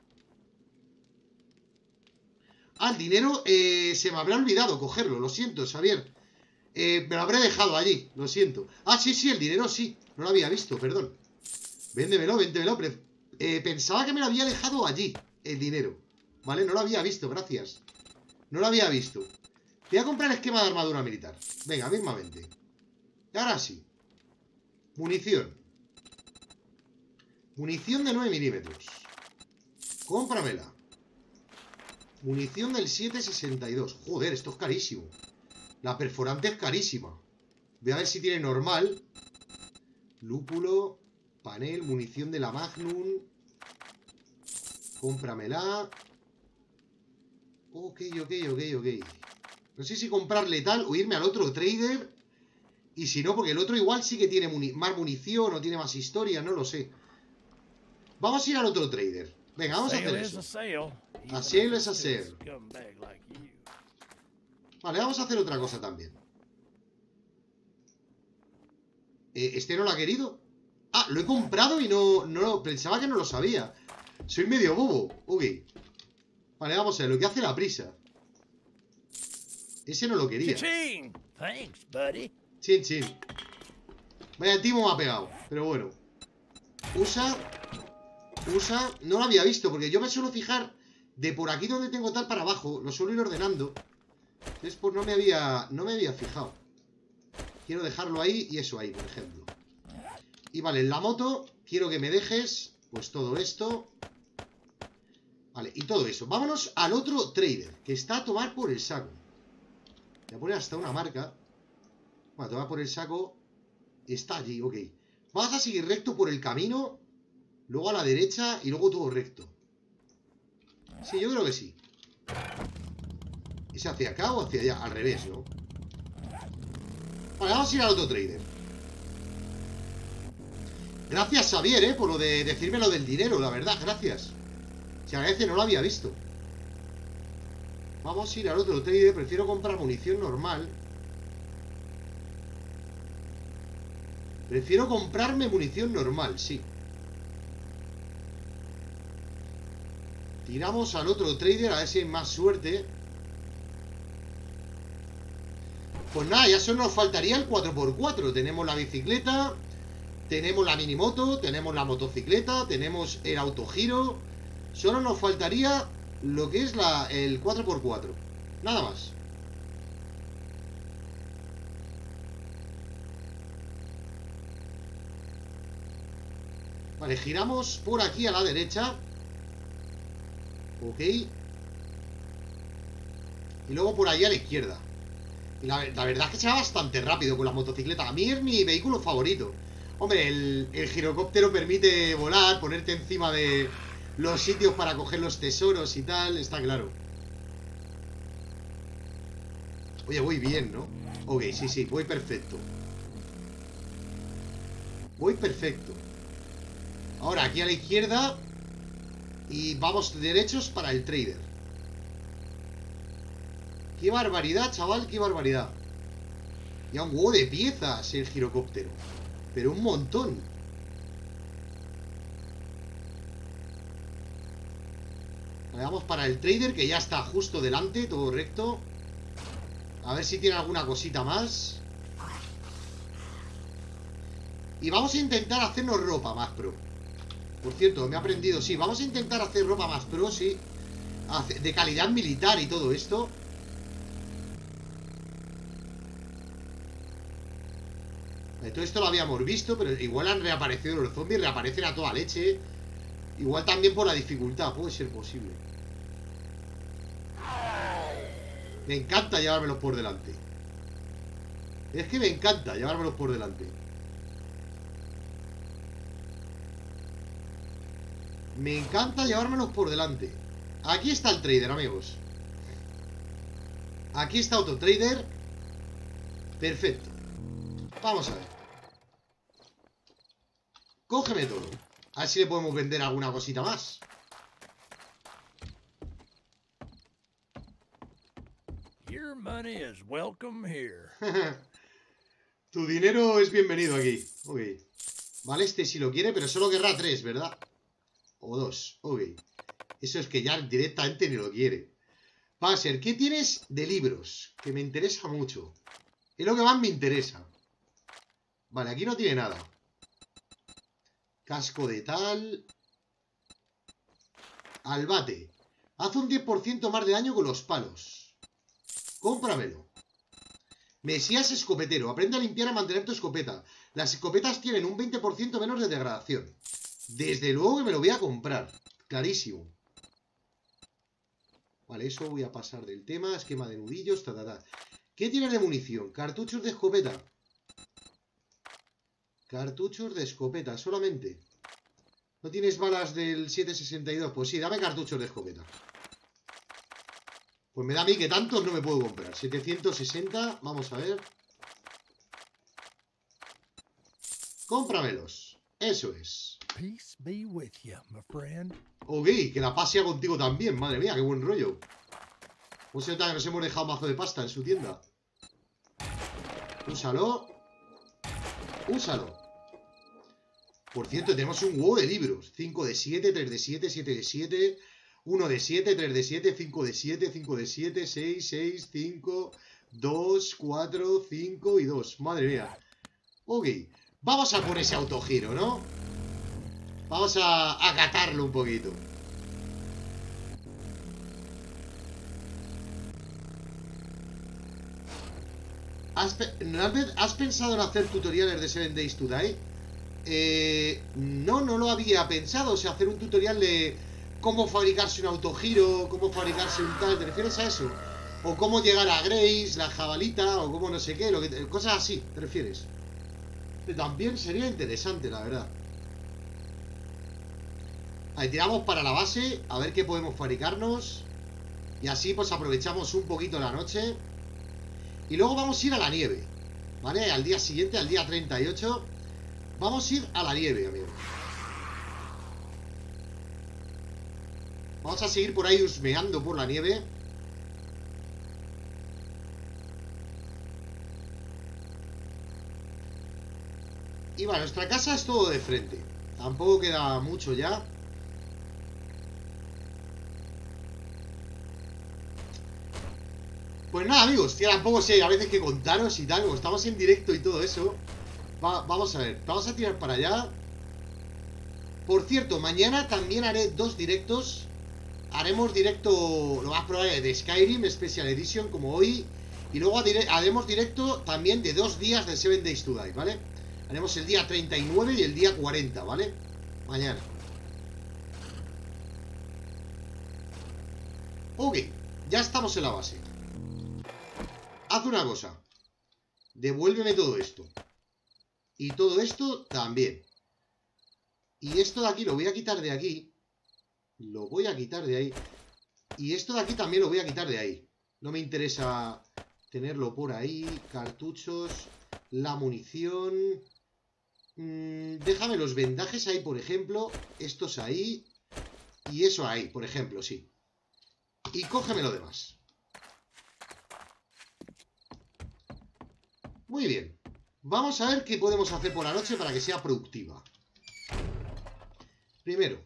Ah, el dinero se me habrá olvidado cogerlo. Lo siento, Xavier. Me lo habré dejado allí, lo siento. Ah, sí, sí, el dinero sí. No lo había visto, perdón. Véndemelo, véndemelo. Pensaba que me lo había dejado allí, el dinero. Vale, no lo había visto, gracias. No lo había visto. Voy a comprar el esquema de armadura militar. Venga, mismamente. Y ahora sí. Munición. Munición de 9 milímetros. Cómpramela. Munición del 7,62. Joder, esto es carísimo. La perforante es carísima. Voy a ver si tiene normal. Lúpulo. Panel, munición de la Magnum. Cómpramela. Ok. No sé si comprar letal o irme al otro trader. Y si no, porque el otro igual sí que tiene más munición o tiene más historia, no lo sé. Vamos a ir al otro trader. Venga, vamos a hacer eso. A sale es a sale. Vale, vamos a hacer otra cosa también. ¿Este no lo ha querido? Ah, lo he comprado y no pensaba que no lo sabía. Soy medio bobo. Ok. Vale, vamos a ver lo que hace la prisa. Ese no lo quería. Cha-ching! Thanks, buddy. Chin, chin. Vaya timo me ha pegado. Pero bueno. Usa. No lo había visto porque yo me suelo fijar de por aquí donde tengo tal para abajo. Lo suelo ir ordenando. Entonces pues no me había fijado. Quiero dejarlo ahí y eso ahí, por ejemplo. Y vale, en la moto quiero que me dejes pues todo esto. Vale, y todo eso. Vámonos al otro trader, que está a tomar por el saco. Voy a poner hasta una marca. Bueno, tomar por el saco. Está allí, ok. Vamos a seguir recto por el camino. Luego a la derecha y luego todo recto. Sí, yo creo que sí. ¿Es hacia acá o hacia allá? Al revés, ¿no? Vale, vamos a ir al otro trader. Gracias, Xavier, por lo de decirme lo del dinero, la verdad, gracias. Se agradece, no lo había visto. Vamos a ir al otro trader. Prefiero comprar munición normal. Prefiero comprarme munición normal, sí. Tiramos al otro trader a ver si hay más suerte. Pues nada, ya solo nos faltaría el 4x4. Tenemos la bicicleta, tenemos la minimoto, tenemos la motocicleta, tenemos el autogiro. Solo nos faltaría lo que es el 4x4. Nada más. Vale, giramos por aquí a la derecha. Ok. Y luego por ahí a la izquierda. Y la verdad es que se va bastante rápido con las motocicletas. A mí es mi vehículo favorito. Hombre, el girocóptero permite volar, ponerte encima de los sitios para coger los tesoros y tal, está claro. Oye, voy bien, ¿no? Ok, sí, voy perfecto. Voy perfecto. Ahora aquí a la izquierda. Y vamos derechos para el trader. Qué barbaridad, chaval, qué barbaridad. Ya un huevo de piezas el girocóptero. Pero un montón. Vale, vamos para el trader, que ya está justo delante, todo recto. A ver si tiene alguna cosita más. Y vamos a intentar hacernos ropa más pro. Por cierto, me he aprendido, sí, vamos a intentar hacer ropa más pro, sí. De calidad militar y todo esto. Todo esto lo habíamos visto, pero igual han reaparecido los zombies, reaparecen a toda leche. Igual también por la dificultad, puede ser posible. Me encanta llevármelos por delante. Es que me encanta llevármelos por delante. Me encanta llevármelos por delante. Aquí está el trader, amigos. Aquí está otro trader. Perfecto. Vamos a ver. Cógeme todo. A ver si le podemos vender alguna cosita más. Your money is welcome here. Tu dinero es bienvenido aquí. Ok. Vale, este sí lo quiere, pero solo querrá 3, ¿verdad? O 2, ok. Eso es que ya directamente ni lo quiere. Passer, ¿qué tienes de libros? Que me interesa mucho. Es lo que más me interesa. Vale, aquí no tiene nada. Casco de tal. Albate. Haz un 10% más de daño con los palos. Cómpramelo. Mesías escopetero. Aprende a limpiar y a mantener tu escopeta. Las escopetas tienen un 20% menos de degradación. Desde luego que me lo voy a comprar. Clarísimo. Vale, eso voy a pasar del tema. Esquema de nudillos, ¿Qué tienes de munición? Cartuchos de escopeta. Cartuchos de escopeta, solamente. ¿No tienes balas del 7.62? Pues sí, dame cartuchos de escopeta. Pues me da a mí que tantos no me puedo comprar. 760, vamos a ver. Cómpramelos. Eso es. Peace be with you, my friend. Ok, que la paz sea contigo también. Madre mía, qué buen rollo. ¿Cómo se nota que nos hemos dejado mazo de pasta en su tienda? Úsalo. Úsalo. Por cierto, tenemos un huevo de libros. 5 de 7, 3 de 7, 7 de 7, 1 de 7, 3 de 7, 5 de 7, 5 de 7, 6, 6, 5, 2, 4, 5 y 2. Madre mía. Ok. Vamos a por ese autogiro, ¿no? Vamos a catarlo un poquito. ¿Has pensado en hacer tutoriales de 7 Days to Die? No lo había pensado. O sea, hacer un tutorial de cómo fabricarse un autogiro, cómo fabricarse un tal. ¿Te refieres a eso? O cómo llegar a Grace, la jabalita, o cómo no sé qué, cosas así, ¿te refieres? También sería interesante, la verdad. Ahí tiramos para la base, a ver qué podemos fabricarnos. Y así pues aprovechamos un poquito la noche. Y luego vamos a ir a la nieve, ¿vale? Al día siguiente, al día 38. Vamos a ir a la nieve, amigos. Vamos a seguir por ahí husmeando por la nieve. Y bueno, nuestra casa es todo de frente. Tampoco queda mucho ya. Pues nada, amigos, tío, tampoco sé a veces que contaros y tal. Como estamos en directo y todo eso. Vamos a ver, vamos a tirar para allá. Por cierto, mañana también haré 2 directos. Haremos directo, lo más probable, de Skyrim Special Edition, como hoy. Y luego haremos directo también de 2 días de 7 Days to Die, ¿vale? Haremos el día 39 y el día 40, ¿vale? Mañana. Ok, ya estamos en la base. Haz una cosa. Devuélveme todo esto. Y todo esto también. Y esto de aquí lo voy a quitar de aquí. Lo voy a quitar de ahí. Y esto de aquí también lo voy a quitar de ahí. No me interesa tenerlo por ahí. Cartuchos. La munición. Déjame los vendajes ahí, por ejemplo. Estos ahí. Y eso ahí, por ejemplo, sí. Y cógeme lo demás. Muy bien. Vamos a ver qué podemos hacer por la noche para que sea productiva. Primero.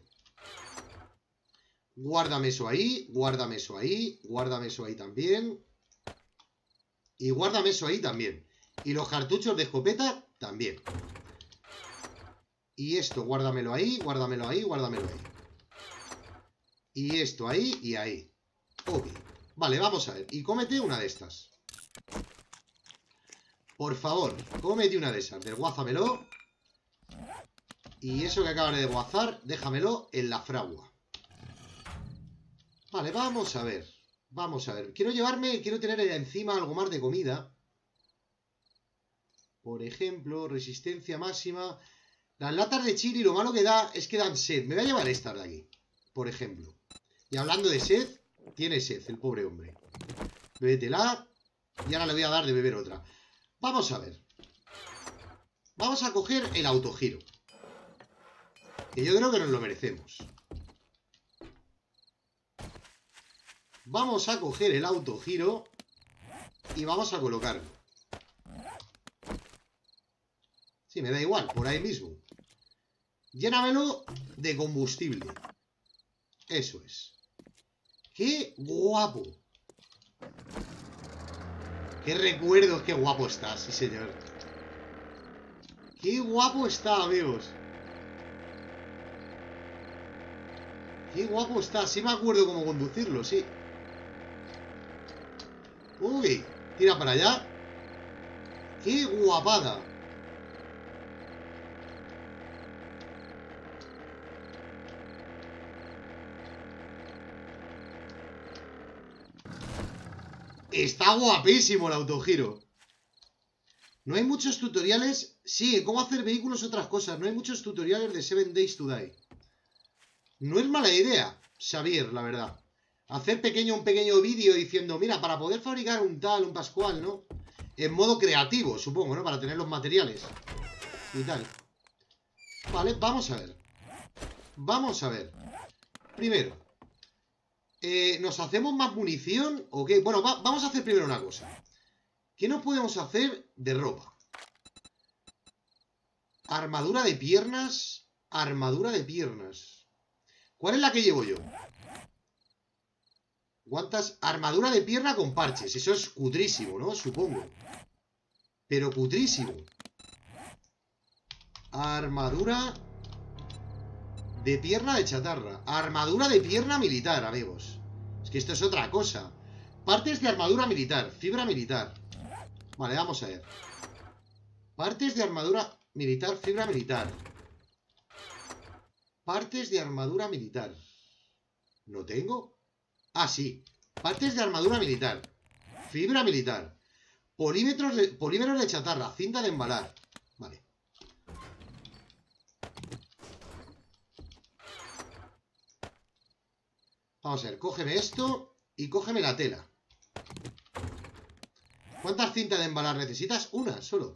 Guárdame eso ahí. Guárdame eso ahí. Guárdame eso ahí también. Y guárdame eso ahí también. Y los cartuchos de escopeta también. Y esto, guárdamelo ahí, guárdamelo ahí, guárdamelo ahí. Y esto ahí y ahí. Ok. Vale, vamos a ver. Y cómete una de estas. Por favor, cómete una de esas. Desguázamelo. Y eso que acabas de desguazar, déjamelo en la fragua. Vale, vamos a ver. Vamos a ver. Quiero tener encima algo más de comida. Por ejemplo, resistencia máxima. Las latas de chili lo malo que da es que dan sed. Me voy a llevar estas de aquí, por ejemplo. Y hablando de sed, tiene sed el pobre hombre. Bébetela. Y ahora le voy a dar de beber otra. Vamos a ver. Vamos a coger el autogiro. Que yo creo que nos lo merecemos. Vamos a coger el autogiro. Y vamos a colocarlo. Sí, me da igual, por ahí mismo. Llénamelo de combustible. Eso es. ¡Qué guapo! ¡Qué recuerdos! ¡Qué guapo está! Sí, señor. ¡Qué guapo está, amigos! ¡Qué guapo está! Sí me acuerdo cómo conducirlo, sí. Uy, tira para allá. ¡Qué guapada! Está guapísimo el autogiro. No hay muchos tutoriales. Sí, en cómo hacer vehículos otras cosas. No hay muchos tutoriales de 7 Days to Die. No es mala idea, Xavier, la verdad. Hacer un pequeño vídeo diciendo, mira, para poder fabricar un tal, un pascual, ¿no? En modo creativo, supongo, ¿no? Para tener los materiales y tal. Vale, vamos a ver. Vamos a ver. Primero, ¿nos hacemos más munición o qué? Bueno, vamos a hacer primero una cosa. ¿Qué nos podemos hacer de ropa? Armadura de piernas. Armadura de piernas. ¿Cuál es la que llevo yo? ¿Cuántas? Armadura de pierna con parches. Eso es cutrísimo, ¿no? Supongo. Pero cutrísimo. Armadura de pierna de chatarra. Armadura de pierna militar, amigos. Es que esto es otra cosa. Partes de armadura militar. Fibra militar. Vale, vamos a ver. Partes de armadura militar. Fibra militar. Partes de armadura militar. ¿No tengo? Ah, sí. Partes de armadura militar. Fibra militar. Polímeros de chatarra. Cinta de embalar. Vale. Vamos a ver. Cógeme esto y cógeme la tela. ¿Cuántas cintas de embalar necesitas? Una, solo.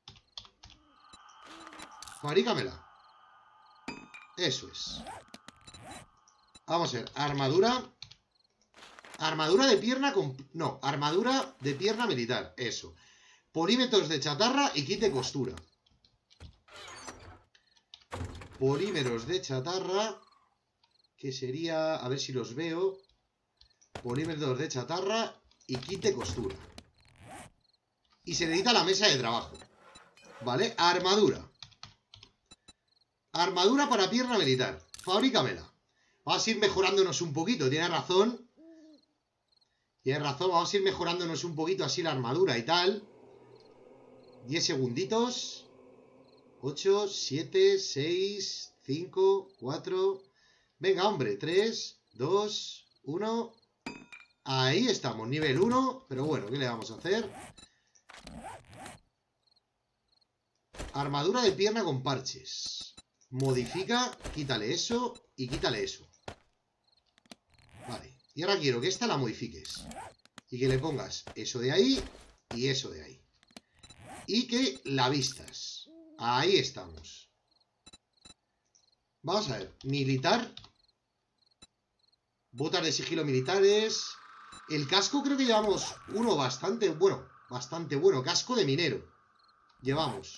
Fabrícamela. Eso es. Vamos a ver. Armadura. Armadura de pierna con... No, armadura de pierna militar. Eso. Polímetros de chatarra y kit de costura. Polímeros de chatarra. Que sería... A ver si los veo. Polímetros de chatarra y kit de costura. Y se necesita la mesa de trabajo. ¿Vale? Armadura. Armadura para pierna militar. Fabrícamela. Vamos a ir mejorándonos un poquito. Tienes razón. Tienes razón. Vamos a ir mejorándonos un poquito así la armadura y tal. 10 segunditos. 8, 7, 6, 5, 4. Venga, hombre. 3, 2, 1. Ahí estamos. Nivel 1. Pero bueno, ¿qué le vamos a hacer? Armadura de pierna con parches. Modifica, quítale eso y quítale eso. Vale. Y ahora quiero que esta la modifiques. Y que le pongas eso de ahí y eso de ahí. Y que la vistas. Ahí estamos. Vamos a ver. Militar. Botas de sigilo militares. El casco creo que llevamos uno bastante bueno. Bastante bueno. Casco de minero. Llevamos.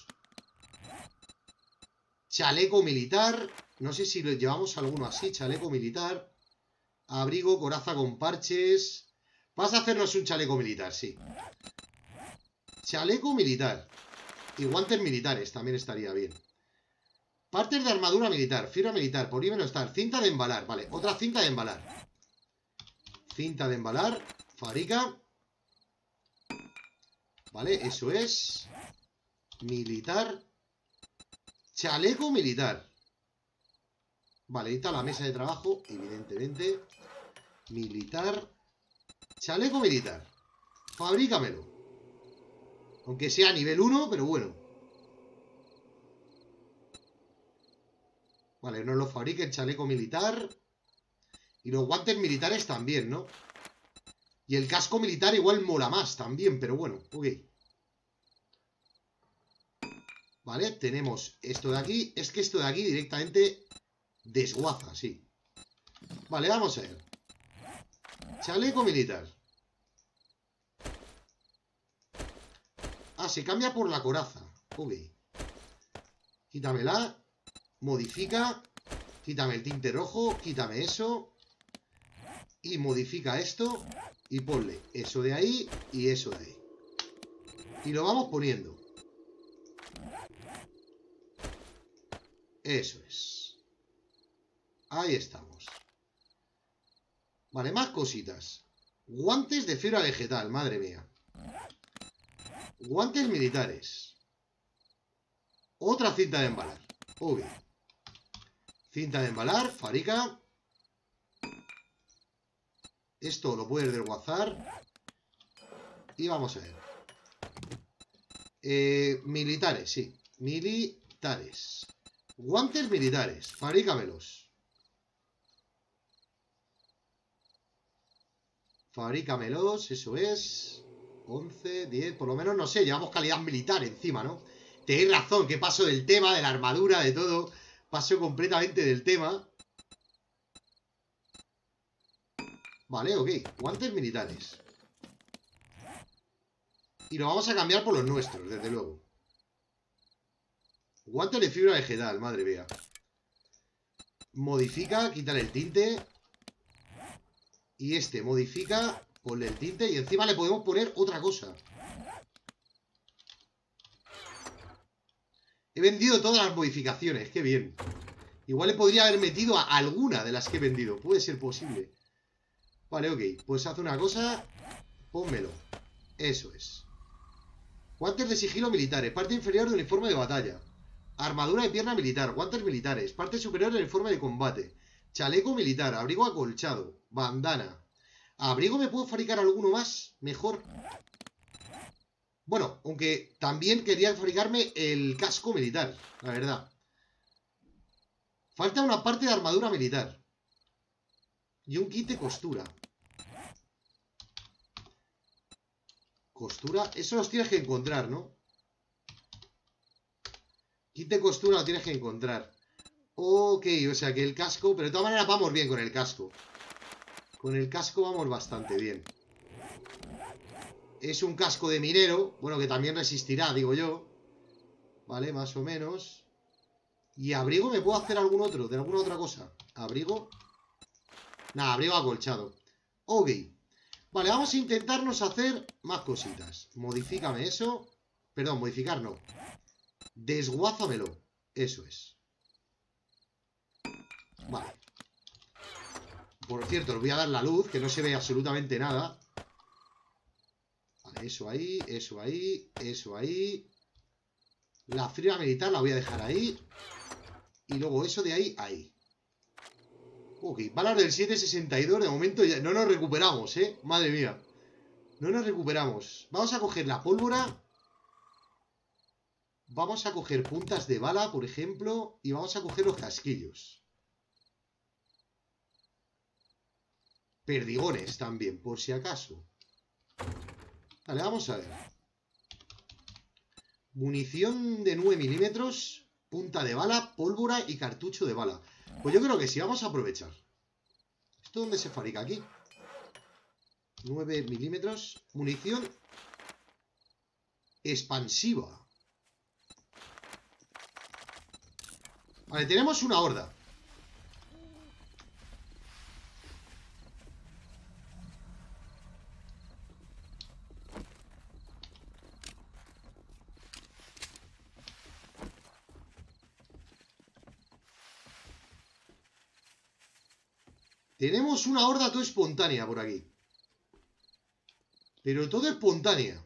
Chaleco militar. No sé si llevamos alguno así. Chaleco militar. Abrigo, coraza con parches. Vas a hacernos un chaleco militar, sí. Chaleco militar. Y guantes militares también estaría bien. Partes de armadura militar. Fibra militar. Polímero estar. Cinta de embalar. Vale, otra cinta de embalar. Cinta de embalar. Fabrica. Vale, eso es. Militar. Chaleco militar. Vale, ahí está la mesa de trabajo, evidentemente. Militar. Chaleco militar. Fabrícamelo. Aunque sea nivel 1, pero bueno. Vale, nos lo fabrique el chaleco militar. Y los guantes militares también, ¿no? Y el casco militar igual mola más también, pero bueno, ok. Vale, tenemos esto de aquí. Es que esto de aquí directamente desguaza, sí. Vale, vamos a ver. Chaleco militar. Ah, se cambia por la coraza. Ok. Quítamela. Modifica. Quítame el tinte rojo. Quítame eso. Y modifica esto. Y ponle eso de ahí y eso de ahí. Y lo vamos poniendo. Eso es. Ahí estamos. Vale, más cositas. Guantes de fibra vegetal, madre mía. Guantes militares. Otra cinta de embalar. Ok. Cinta de embalar, fabrica. Esto lo puedes desguazar. Y vamos a ver. Militares, sí. Militares. Guantes militares. Fabrícamelos. Fabrícamelos, eso es. 11, 10, por lo menos, no sé, llevamos calidad militar encima, ¿no? Tenéis razón, que paso del tema, de la armadura, de todo. Paso completamente del tema. Vale, ok. Guantes militares. Y lo vamos a cambiar por los nuestros, desde luego. Guantes de fibra vegetal, madre mía. Modifica, quítale el tinte. Y este modifica, ponle el tinte. Y encima le podemos poner otra cosa. He vendido todas las modificaciones, qué bien. Igual le podría haber metido a alguna de las que he vendido. Puede ser posible. Vale, ok. Pues haz una cosa. Pónmelo. Eso es. Guantes de sigilo militares. Parte inferior de uniforme de batalla. Armadura de pierna militar. Guantes militares. Parte superior del uniforme de combate. Chaleco militar. Abrigo acolchado. Bandana. ¿Abrigo me puedo fabricar alguno más? Mejor. Bueno, aunque también quería fabricarme el casco militar, la verdad. Falta una parte de armadura militar. Y un kit de costura. Costura, eso los tienes que encontrar, ¿no? Kit de costura lo tienes que encontrar. Ok, o sea que el casco... Pero de todas maneras vamos bien con el casco. Con el casco vamos bastante bien. Es un casco de minero. Bueno, que también resistirá, digo yo. Vale, más o menos. ¿Y abrigo me puedo hacer algún otro? ¿De alguna otra cosa? ¿Abrigo? Nada, abrigo acolchado. Ok. Vale, vamos a intentarnos hacer más cositas. Modifícame eso. Perdón, modificar no. Desguázamelo. Eso es. Vale. Por cierto, os voy a dar la luz, que no se ve absolutamente nada. Vale, eso ahí, eso ahí, eso ahí. La fibra militar la voy a dejar ahí. Y luego eso de ahí, ahí. Ok, balas del 762, de momento ya no nos recuperamos, madre mía. No nos recuperamos. Vamos a coger la pólvora. Vamos a coger puntas de bala, por ejemplo. Y vamos a coger los casquillos. Perdigones también, por si acaso. Vale, vamos a ver. Munición de 9 milímetros. Punta de bala, pólvora y cartucho de bala. Pues yo creo que sí, vamos a aprovechar. ¿Esto dónde se fabrica? Aquí. 9 milímetros. Munición expansiva. Vale, tenemos una horda. Tenemos una horda todo espontánea por aquí. Pero todo espontánea.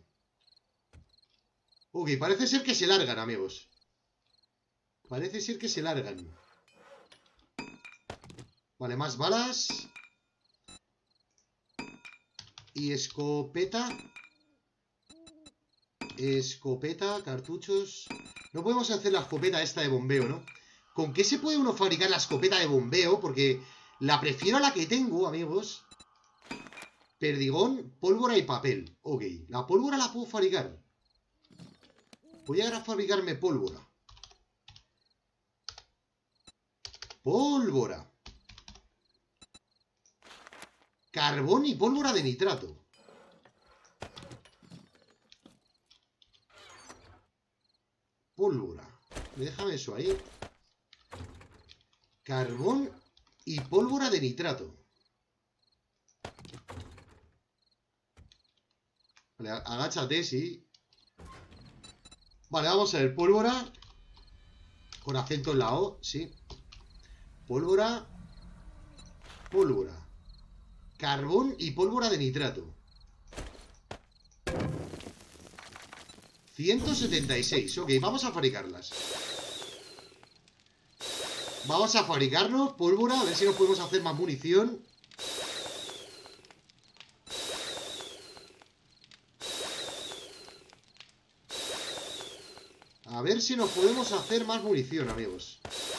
Ok, parece ser que se largan, amigos. Parece ser que se largan. Vale, más balas. Y escopeta. Escopeta, cartuchos. No podemos hacer la escopeta esta de bombeo, ¿no? ¿Con qué se puede uno fabricar la escopeta de bombeo? Porque la prefiero a la que tengo, amigos. Perdigón, pólvora y papel. Ok, la pólvora la puedo fabricar. Voy a ir a fabricarme pólvora. Pólvora. Carbón y pólvora de nitrato. Pólvora. Déjame eso ahí. Carbón y pólvora de nitrato. Vale, agáchate, sí. Vale, vamos a ver. Pólvora. Con acento en la O, sí. Pólvora. Pólvora. Carbón y pólvora de nitrato. 176. Ok, vamos a fabricarlas. Vamos a fabricarnos pólvora. A ver si nos podemos hacer más munición. A ver si nos podemos hacer más munición, amigos.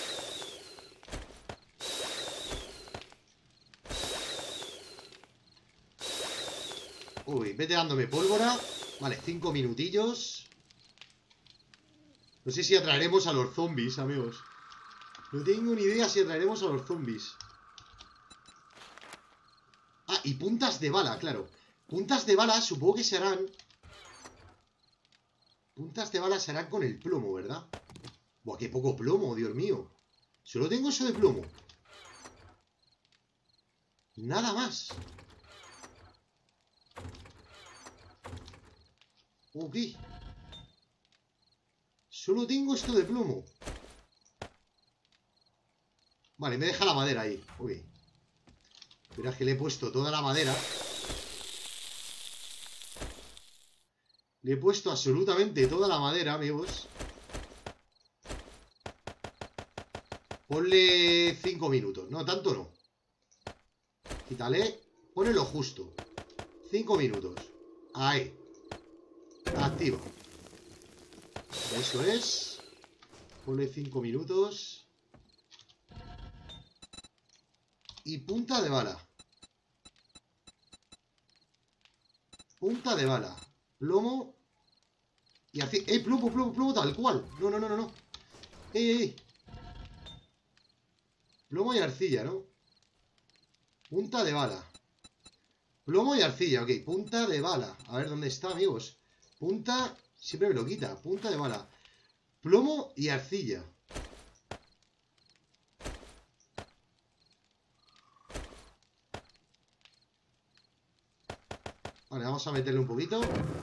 Uy, vete dándome pólvora. Vale, 5 minutillos. No sé si atraeremos a los zombies, amigos. No tengo ni idea si atraeremos a los zombies. Ah, y puntas de bala, claro. Puntas de bala supongo que se harán. Puntas de bala se harán con el plomo, ¿verdad? Buah, qué poco plomo, Dios mío. Solo tengo eso de plomo. Nada más. Ok. Solo tengo esto de plomo. Vale, me deja la madera ahí. Ok. Verás que le he puesto toda la madera. Le he puesto absolutamente toda la madera, amigos. Ponle 5 minutos. No, tanto no. Quítale. Ponle lo justo. 5 minutos. Ahí. Activa. Eso es. Ponle 5 minutos. Y punta de bala. Punta de bala. Plomo. Y así. ¡Ey! Plomo, plomo, plomo, tal cual. No, no, no, no, no. ¡Ey, ey! Plomo y arcilla, ¿no? Punta de bala. Plomo y arcilla, ok. Punta de bala. A ver dónde está, amigos. Punta. Siempre me lo quita. Punta de bala. Plomo y arcilla. Vale, vamos a meterle un poquito.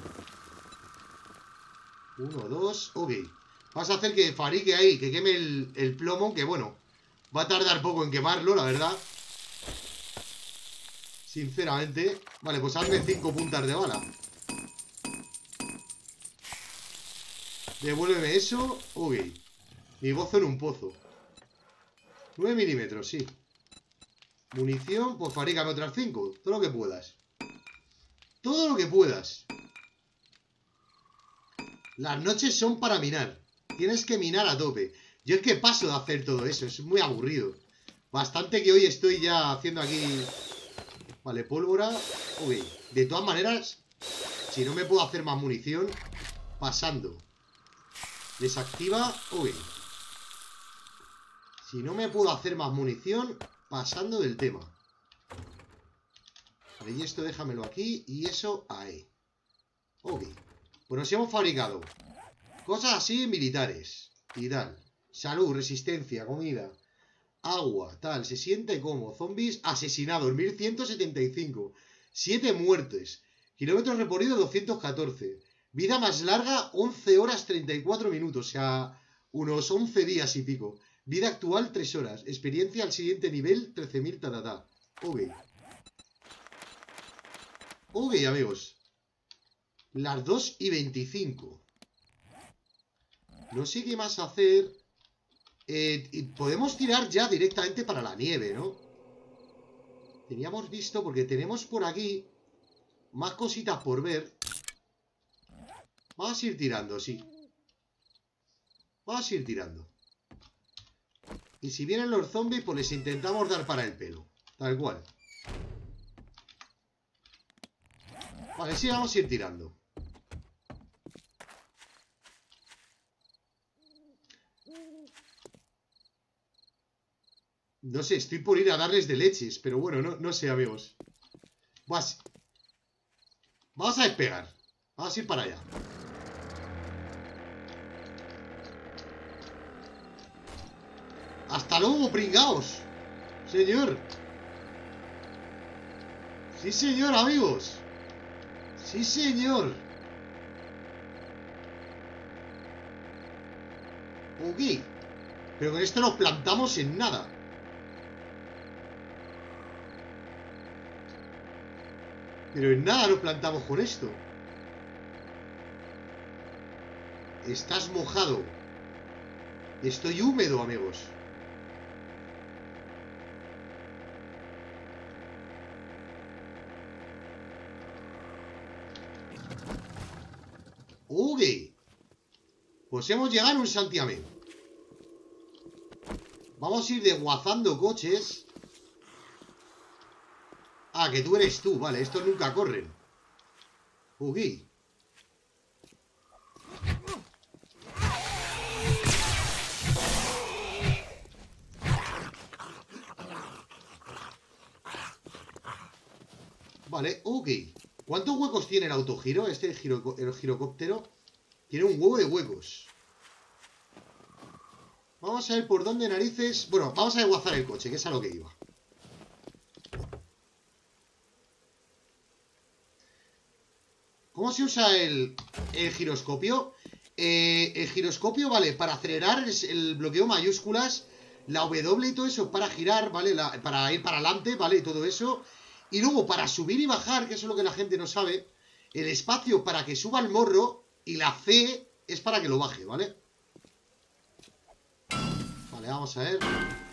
1, 2, ok. Vas a hacer que fabrique ahí, que queme el plomo, que bueno, va a tardar poco en quemarlo, la verdad. Sinceramente. Vale, pues hazme 5 puntas de bala. Devuélveme eso. Ok. Mi gozo en un pozo. 9 milímetros, sí. Munición, pues fabrícame otras 5. Todo lo que puedas. Todo lo que puedas. Las noches son para minar. Tienes que minar a tope. Yo es que paso de hacer todo eso. Es muy aburrido. Bastante que hoy estoy ya haciendo aquí. Vale, pólvora. Ok. De todas maneras, si no me puedo hacer más munición, pasando. Desactiva. Ok. Si no me puedo hacer más munición, pasando del tema. Vale, y esto déjamelo aquí. Y eso ahí. Ok. Bueno, si hemos fabricado cosas así militares y tal. Salud, resistencia, comida, agua, tal. Se siente como zombies asesinados, 1175. 7 muertes. Kilómetros recorridos 214. Vida más larga 11 horas 34 minutos. O sea, unos 11 días y pico. Vida actual 3 horas. Experiencia al siguiente nivel 13.000 tatatá. Ok. Ok, amigos. Las 2:25. No sé qué más hacer. Y podemos tirar ya directamente para la nieve, ¿no? Teníamos visto, porque tenemos por aquí más cositas por ver. Vamos a ir tirando, sí. Vamos a ir tirando. Y si vienen los zombies, pues les intentamos dar para el pelo. Tal cual. Vale, sí, vamos a ir tirando. No sé, estoy por ir a darles de leches, pero bueno, no sé, amigos. Vamos a despegar. Vamos a ir para allá. Hasta luego, pringaos. Señor. Sí, señor, amigos. Sí, señor. Ok. Pero con esto nos plantamos en nada. Pero en nada nos plantamos con esto. Estás mojado. Estoy húmedo, amigos. Ok. Pues hemos llegado a un santiamén. Vamos a ir desguazando coches. Ah, que tú eres tú. Vale, estos nunca corren. Ok. Vale, ok. ¿Cuántos huecos tiene el autogiro? El girocóptero tiene un huevo de huecos. Vamos a ver por dónde narices... Bueno, vamos a desguazar el coche, que es a lo que iba. ¿Cómo se usa el giroscopio? El giroscopio, vale, para acelerar es el bloqueo mayúsculas. La W y todo eso para girar, ¿vale? Para ir para adelante, ¿vale? Y todo eso. Y luego para subir y bajar, que eso es lo que la gente no sabe, el espacio para que suba el morro y la C es para que lo baje, ¿vale? Vale, vamos a ver.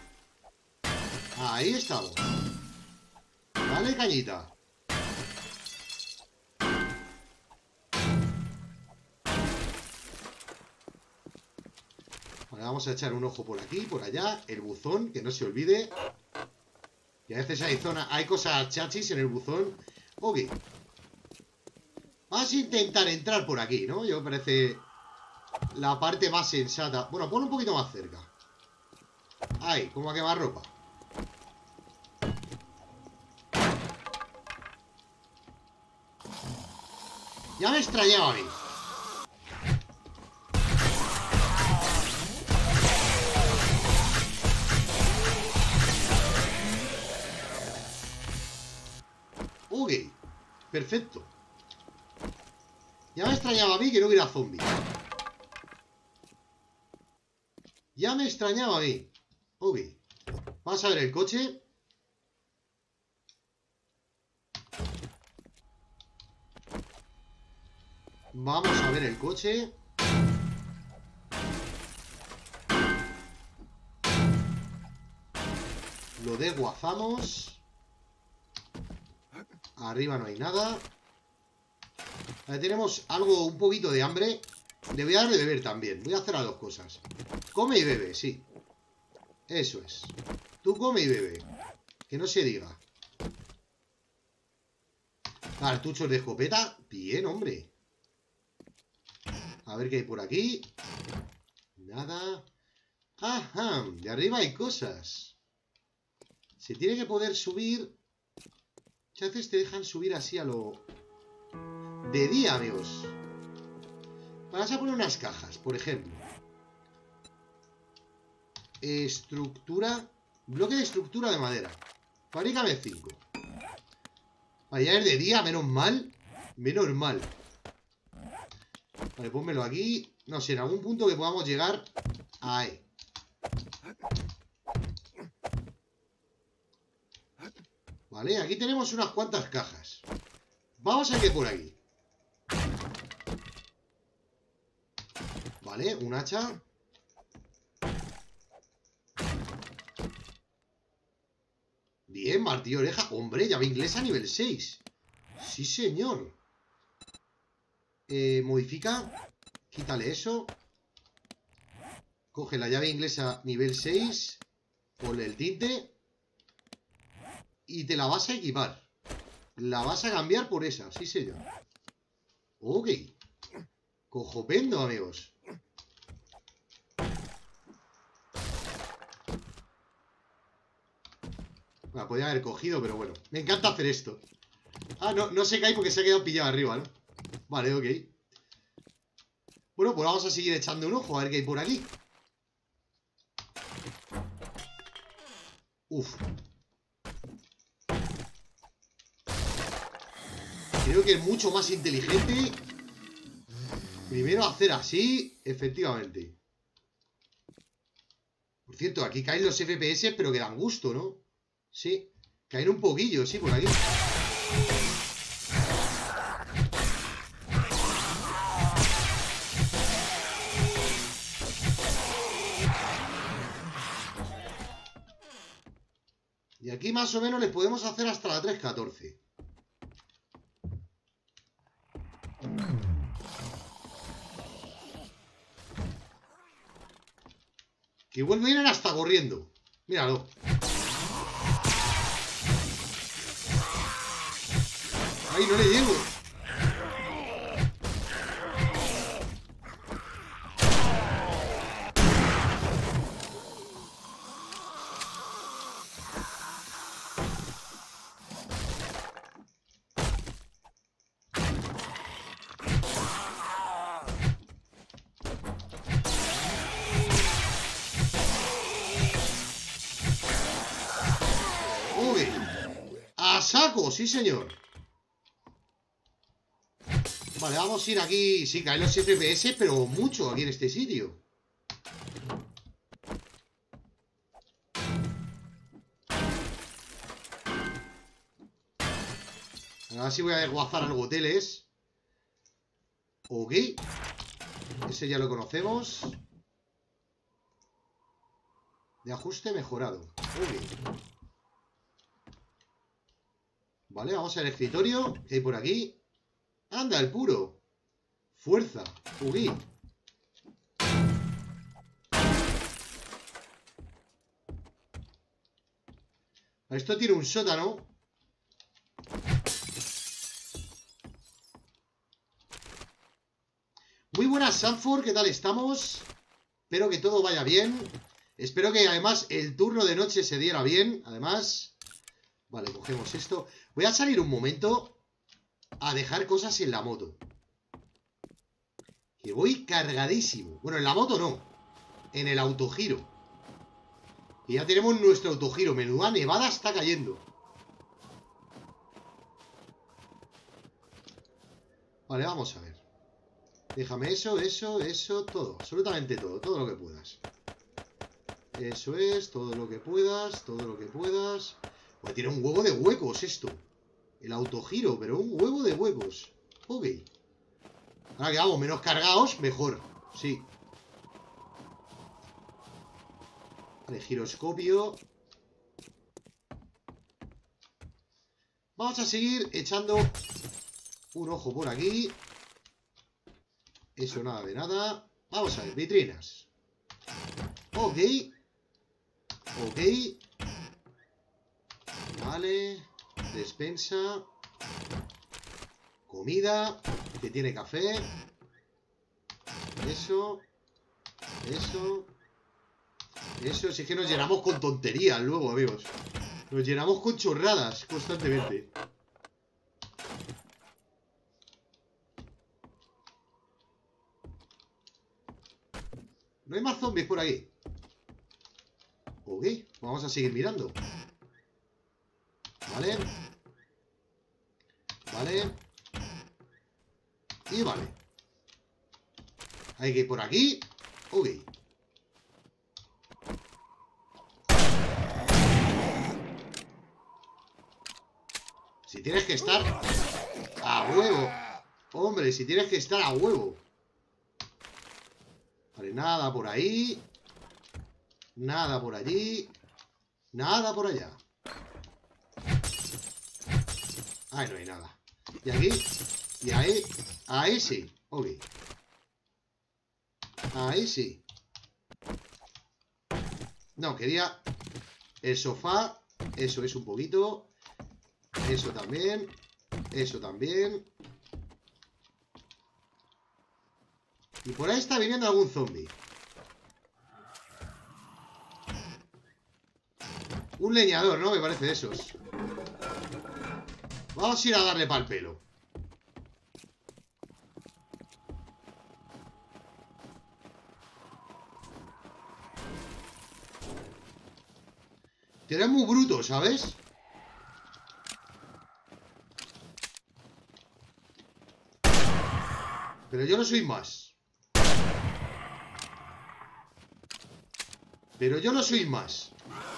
Ahí estamos. Dale, cañita. Vale, vamos a echar un ojo por aquí, por allá. El buzón, que no se olvide. Y a veces hay cosas chachis en el buzón. Ok. Vamos a intentar entrar por aquí, ¿no? Yo me parece la parte más sensata. Bueno, pon un poquito más cerca. Ahí, como a quemar ropa. Ya me extrañaba a mí. Ok, perfecto. Ya me extrañaba a mí que no hubiera zombies. Ya me extrañaba a mí. Ok. Vamos a ver el coche. Vamos a ver el coche. Lo desguazamos. Arriba no hay nada. Vale, tenemos algo, un poquito de hambre. Le voy a dar de beber también. Voy a hacer las dos cosas. Come y bebe, sí. Eso es. Tú come y bebe. Que no se diga. Cartuchos de escopeta. Bien, hombre. A ver qué hay por aquí. Nada. Ajá. De arriba hay cosas. Se tiene que poder subir. Muchas veces te dejan subir así a lo... de día, amigos. Vas a poner unas cajas, por ejemplo. Estructura. Bloque de estructura de madera. Fabrícame 5. Vale, ya es de día, menos mal. Menos mal. Vale, pónmelo aquí. No sé, en algún punto que podamos llegar. Ahí. Vale, aquí tenemos unas cuantas cajas. Vamos a ir por aquí. Vale, un hacha. Bien, martillo oreja. Hombre, llave inglesa nivel 6. Sí, señor. Modifica. Quítale eso. Coge la llave inglesa nivel 6. Ponle el tinte. Y te la vas a equipar. La vas a cambiar por esa. Sí, señor. Ok. Cojopendo, amigos. La podía haber cogido, pero bueno. Me encanta hacer esto. Ah, no se cae porque se ha quedado pillado arriba, ¿no? Vale, ok. Bueno, pues vamos a seguir echando un ojo a ver qué hay por aquí. Uf. Creo que es mucho más inteligente primero hacer así, efectivamente. Por cierto, aquí caen los FPS, pero que dan gusto, ¿no? Sí, caen un poquillo, sí, por aquí. Y aquí más o menos les podemos hacer hasta la 314. Que vienen hasta corriendo. Míralo. Ay, no le llego. Uy. A saco, sí señor. Vale, vamos a ir aquí. Sí, caen los FPS, pero mucho aquí en este sitio. Ahora sí voy a desguazar algo hoteles. Ok. Ese ya lo conocemos. De ajuste mejorado. Ok. Vale, vamos al escritorio. ¿Qué hay por aquí? Anda, el puro. Fuerza. Ok. Esto tiene un sótano. Muy buenas, Sanford. ¿Qué tal estamos? Espero que todo vaya bien. Espero que además el turno de noche se diera bien. Además. Vale, cogemos esto. Voy a salir un momento a dejar cosas en la moto. Que voy cargadísimo. Bueno, en la moto no. En el autogiro. Y ya tenemos nuestro autogiro. Menuda nevada está cayendo. Vale, vamos a ver. Déjame eso, todo. Absolutamente todo. Todo lo que puedas. Eso es, todo lo que puedas. Todo lo que puedas. Pues tiene un huevo de huecos esto. El autogiro, pero un huevo de huecos. Ok. Ahora que vamos menos cargados, mejor. Sí. Vale, giroscopio. Vamos a seguir echando un ojo por aquí. Eso nada de nada. Vamos a ver, vitrinas. Ok. Ok. Vale. Despensa. Comida. Que tiene café. Eso. Eso. Eso. Si es que nos llenamos con tonterías luego, amigos. Nos llenamos con chorradas constantemente. No hay más zombies por aquí. Ok, vamos a seguir mirando. Vale. Vale. Y vale. Hay que ir por aquí. Ok. Si tienes que estar a huevo. Hombre, si tienes que estar a huevo. Vale, nada por ahí. Nada por allí. Nada por allá. Ahí no hay nada. Y aquí. Y ahí. Ahí sí. Ok. Ahí sí. No, quería el sofá. Eso es un poquito. Eso también. Eso también. Y por ahí está viniendo algún zombie. Un leñador, ¿no? Me parece de esos. Vamos a ir a darle pa'l pelo. Que eres muy bruto, ¿sabes? Pero yo no soy más. Pero yo no soy más.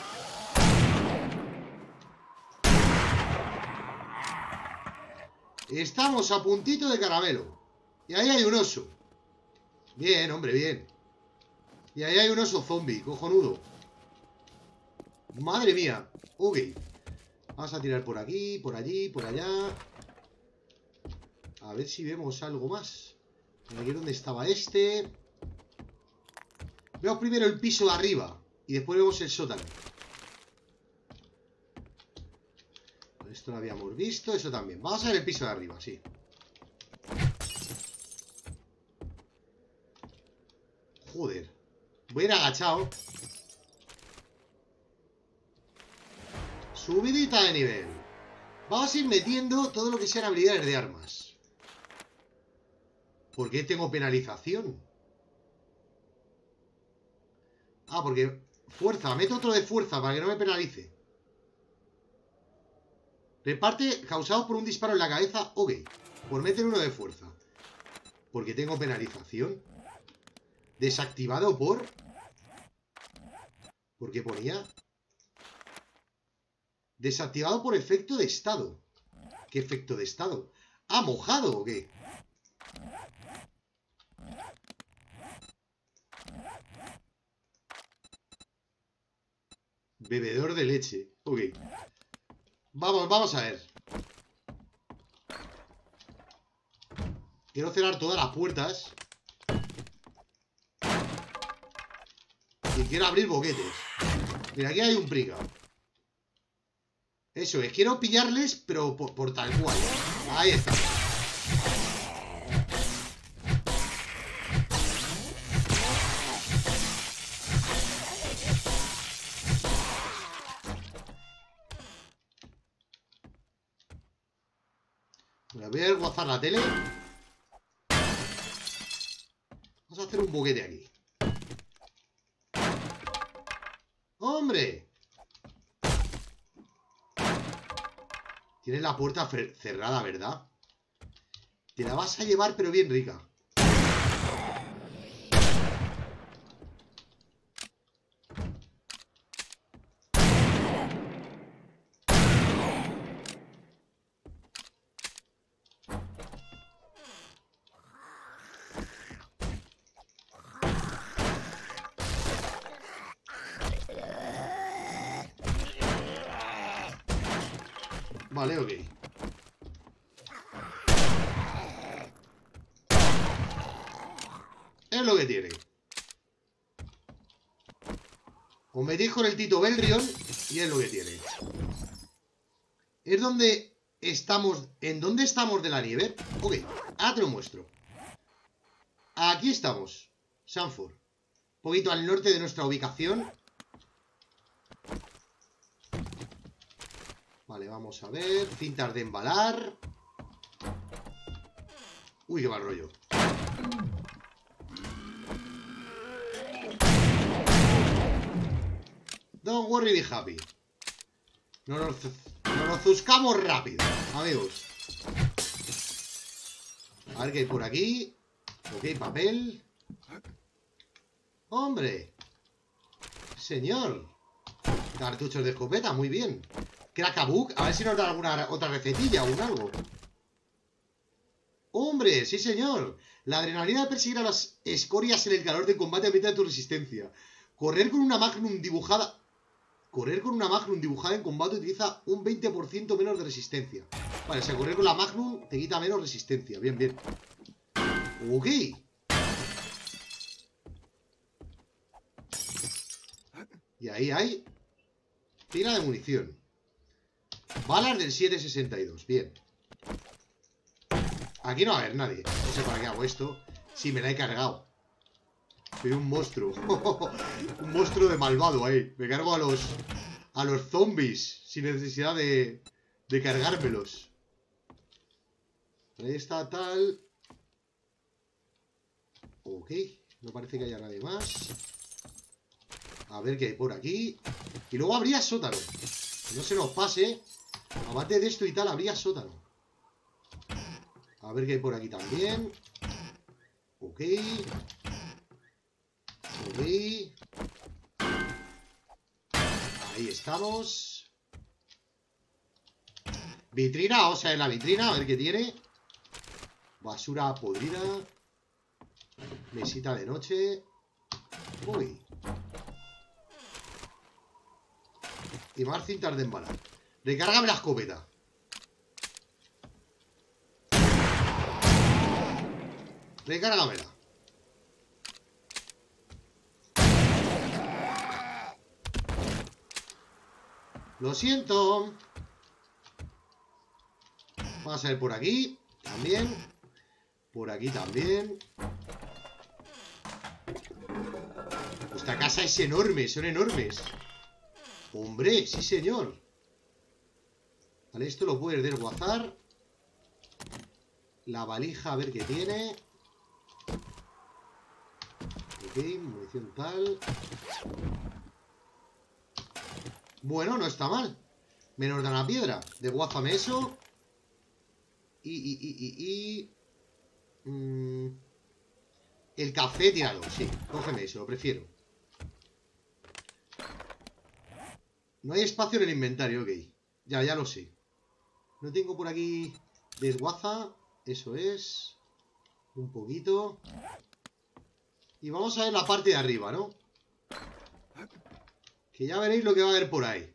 Estamos a puntito de caramelo. Y ahí hay un oso. Bien, hombre, bien. Y ahí hay un oso zombie, cojonudo. Madre mía. Ok. Vamos a tirar por aquí, por allí, por allá. A ver si vemos algo más. Aquí es donde estaba este. Vemos primero el piso de arriba. Y después vemos el sótano. Esto lo habíamos visto, eso también. Vamos a ver el piso de arriba, sí. Joder. Voy a ir agachado. Subidita de nivel. Vamos a ir metiendo todo lo que sean habilidades de armas. ¿Por qué tengo penalización? Ah, porque... Fuerza, meto otro de fuerza para que no me penalice. Reparte causados por un disparo en la cabeza. Ok, por meter uno de fuerza. Porque tengo penalización. Desactivado por... ¿Por qué ponía? Desactivado por efecto de estado. ¿Qué efecto de estado? ¿Ah, mojado o qué? Bebedor de leche. Ok. Vamos a ver. Quiero cerrar todas las puertas. Y quiero abrir boquetes. Mira, aquí hay un pringao. Eso es, quiero pillarles, pero por tal cual. Ahí está. Voy a desguazar la tele. Vamos a hacer un boquete aquí. ¡Hombre! Tienes la puerta cerrada, ¿verdad? Te la vas a llevar, pero bien rica. Vale, ok. Es lo que tiene. Os metís con el Tito Belrion y es lo que tiene. Es donde estamos... ¿En dónde estamos de la nieve? Ok, ahora te lo muestro. Aquí estamos. Sanford. Un poquito al norte de nuestra ubicación. Vale, vamos a ver. Cintas de embalar. Uy, qué mal rollo. Don't worry, be happy. Nos zuscamos rápido, amigos. A ver qué hay por aquí. Ok, papel. ¡Hombre! Señor. Cartuchos de escopeta, muy bien. Cracabook, a ver si nos da alguna otra recetilla o un algo. ¡Hombre! ¡Sí, señor! La adrenalina de perseguir a las escorias en el calor de combate aumenta tu resistencia. Correr con una Magnum dibujada... Correr con una Magnum dibujada en combate utiliza un 20% menos de resistencia. Vale, o sea, correr con la Magnum te quita menos resistencia. Bien, bien. Ok. Y ahí hay... Tira de munición. Balas del 7.62. Bien. Aquí no va a haber nadie. No sé para qué hago esto. Sí, me la he cargado. Soy un monstruo. Un monstruo de malvado ahí. Me cargo a los zombies sin necesidad de cargármelos. Ahí está tal. Ok. No parece que haya nadie más. A ver qué hay por aquí. Y luego habría sótano. Que no se nos pase. Aparte de esto y tal, habría sótano. A ver qué hay por aquí también. Ok. Ok. Ahí estamos. Vitrina, vamos a ver la vitrina, a ver qué tiene. Basura podrida. Mesita de noche. Uy. Y más cintas de embalar. Recárgame la escopeta. Recárgamela. Lo siento. Vamos a ver por aquí. También. Por aquí también. Esta casa es enorme. Son enormes. Hombre, sí señor. Vale, esto lo puedes desguazar. La valija, a ver qué tiene. Ok, munición tal. Bueno, no está mal. Menos de una piedra. Desguázame eso. El café, tíralo, sí. Cógeme eso, lo prefiero. No hay espacio en el inventario, ok. Ya lo sé. No tengo por aquí. Desguaza. Eso es. Un poquito. Y vamos a ver la parte de arriba, ¿no? Que ya veréis lo que va a haber por ahí.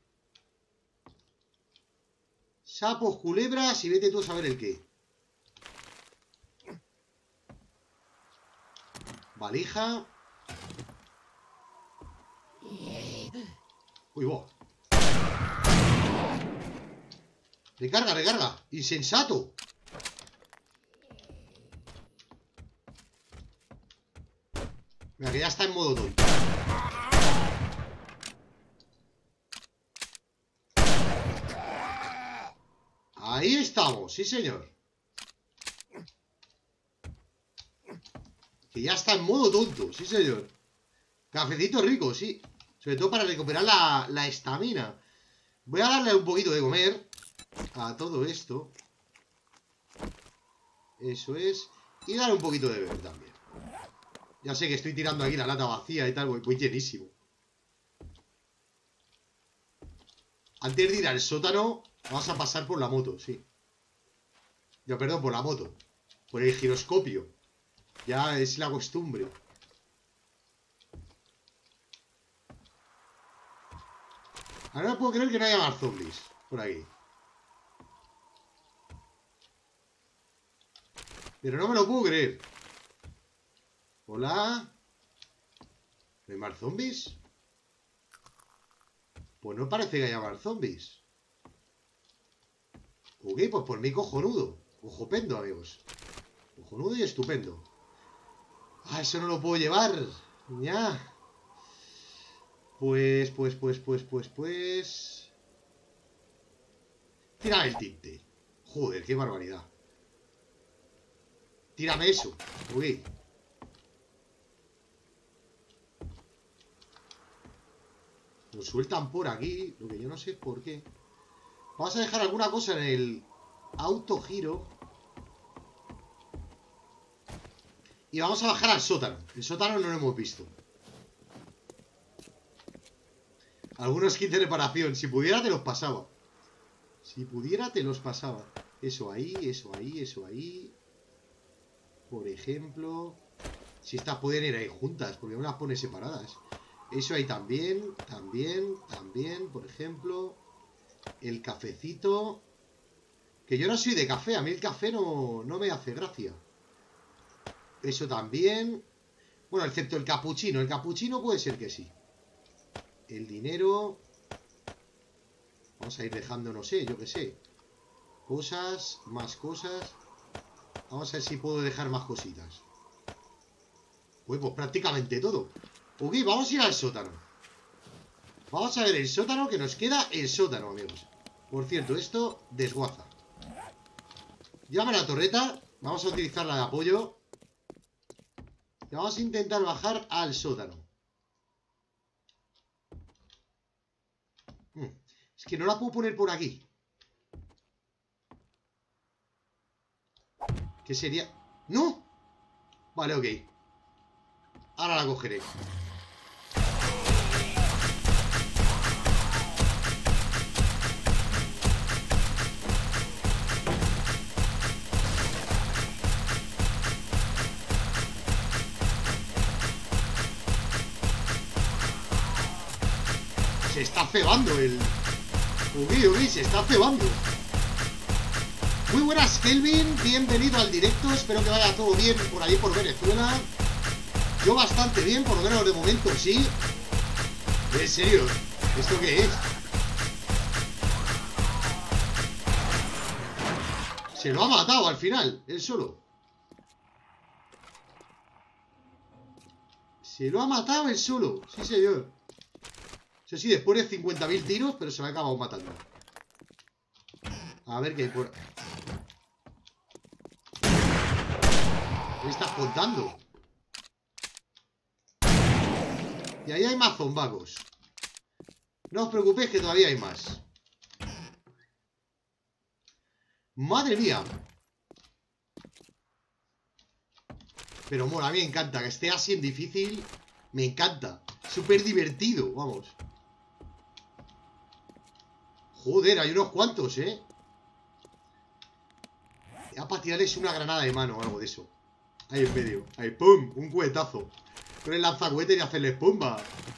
Sapos, culebras y vete tú a saber el qué. Valija. Uy, va. Recarga, recarga. Insensato. Mira, que ya está en modo tonto. Ahí estamos, sí señor. Que ya está en modo tonto, sí señor. Cafecito rico, sí. Sobre todo para recuperar la estamina. Voy a darle un poquito de comer a todo esto. Eso es. Y darle un poquito de beber también. Ya sé que estoy tirando aquí la lata vacía y tal, voy llenísimo. Antes de ir al sótano, vamos a pasar por la moto, sí. Yo, perdón, por la moto. Por el giroscopio. Ya es la costumbre. Ahora no puedo creer que no haya más zombies por aquí. Pero no me lo puedo creer. Hola. ¿No hay más zombies? Pues no parece que haya más zombies. Ok, pues por mí cojonudo. Cojopendo, amigos. Cojonudo y estupendo. Ah, eso no lo puedo llevar. Ya. Pues. Tira el tinte. Joder, qué barbaridad. Tírame eso. Uy. Lo sueltan por aquí. Lo que yo no sé por qué. Vamos a dejar alguna cosa en el autogiro. Y vamos a bajar al sótano. El sótano no lo hemos visto. Algunos kits de reparación. Si pudiera te los pasaba. Si pudiera te los pasaba. Eso ahí, eso ahí, eso ahí. Por ejemplo. Si estas pueden ir ahí juntas, porque no las pone separadas. Eso ahí también, también, por ejemplo. El cafecito. Que yo no soy de café, a mí el café no me hace gracia. Eso también. Bueno, excepto el capuchino. El capuchino puede ser que sí. El dinero. Vamos a ir dejando, no sé, yo qué sé. Cosas, más cosas. Vamos a ver si puedo dejar más cositas. Pues prácticamente todo. Ok, vamos a ir al sótano. Vamos a ver el sótano, que nos queda el sótano, amigos. Por cierto, esto desguaza. Llévame la torreta. Vamos a utilizarla de apoyo. Y vamos a intentar bajar al sótano. Es que no la puedo poner por aquí. ¿Qué sería? ¡No! Vale, ok. Ahora la cogeré. Se está cebando el... Uy, se está cebando. Muy buenas, Kelvin. Bienvenido al directo. Espero que vaya todo bien por ahí, por Venezuela. Yo bastante bien, por lo menos de momento, sí. En serio, ¿esto qué es? Se lo ha matado al final, él solo. Se lo ha matado él solo. Sí, señor. Eso sí, después de 50.000 tiros, pero se lo ha acabado matando. A ver qué hay por... ¿Qué estás contando? Y ahí hay más zombacos. No os preocupéis que todavía hay más. ¡Madre mía! Pero mola, a mí me encanta. Que esté así en difícil. Me encanta. Súper divertido, vamos. Joder, hay unos cuantos, ¿eh? Ya para tirarles una granada de mano o algo de eso. Ahí en medio. Ahí, ¡pum! Un cohetazo. Con el lanzacohete y hacerles ¡pumba!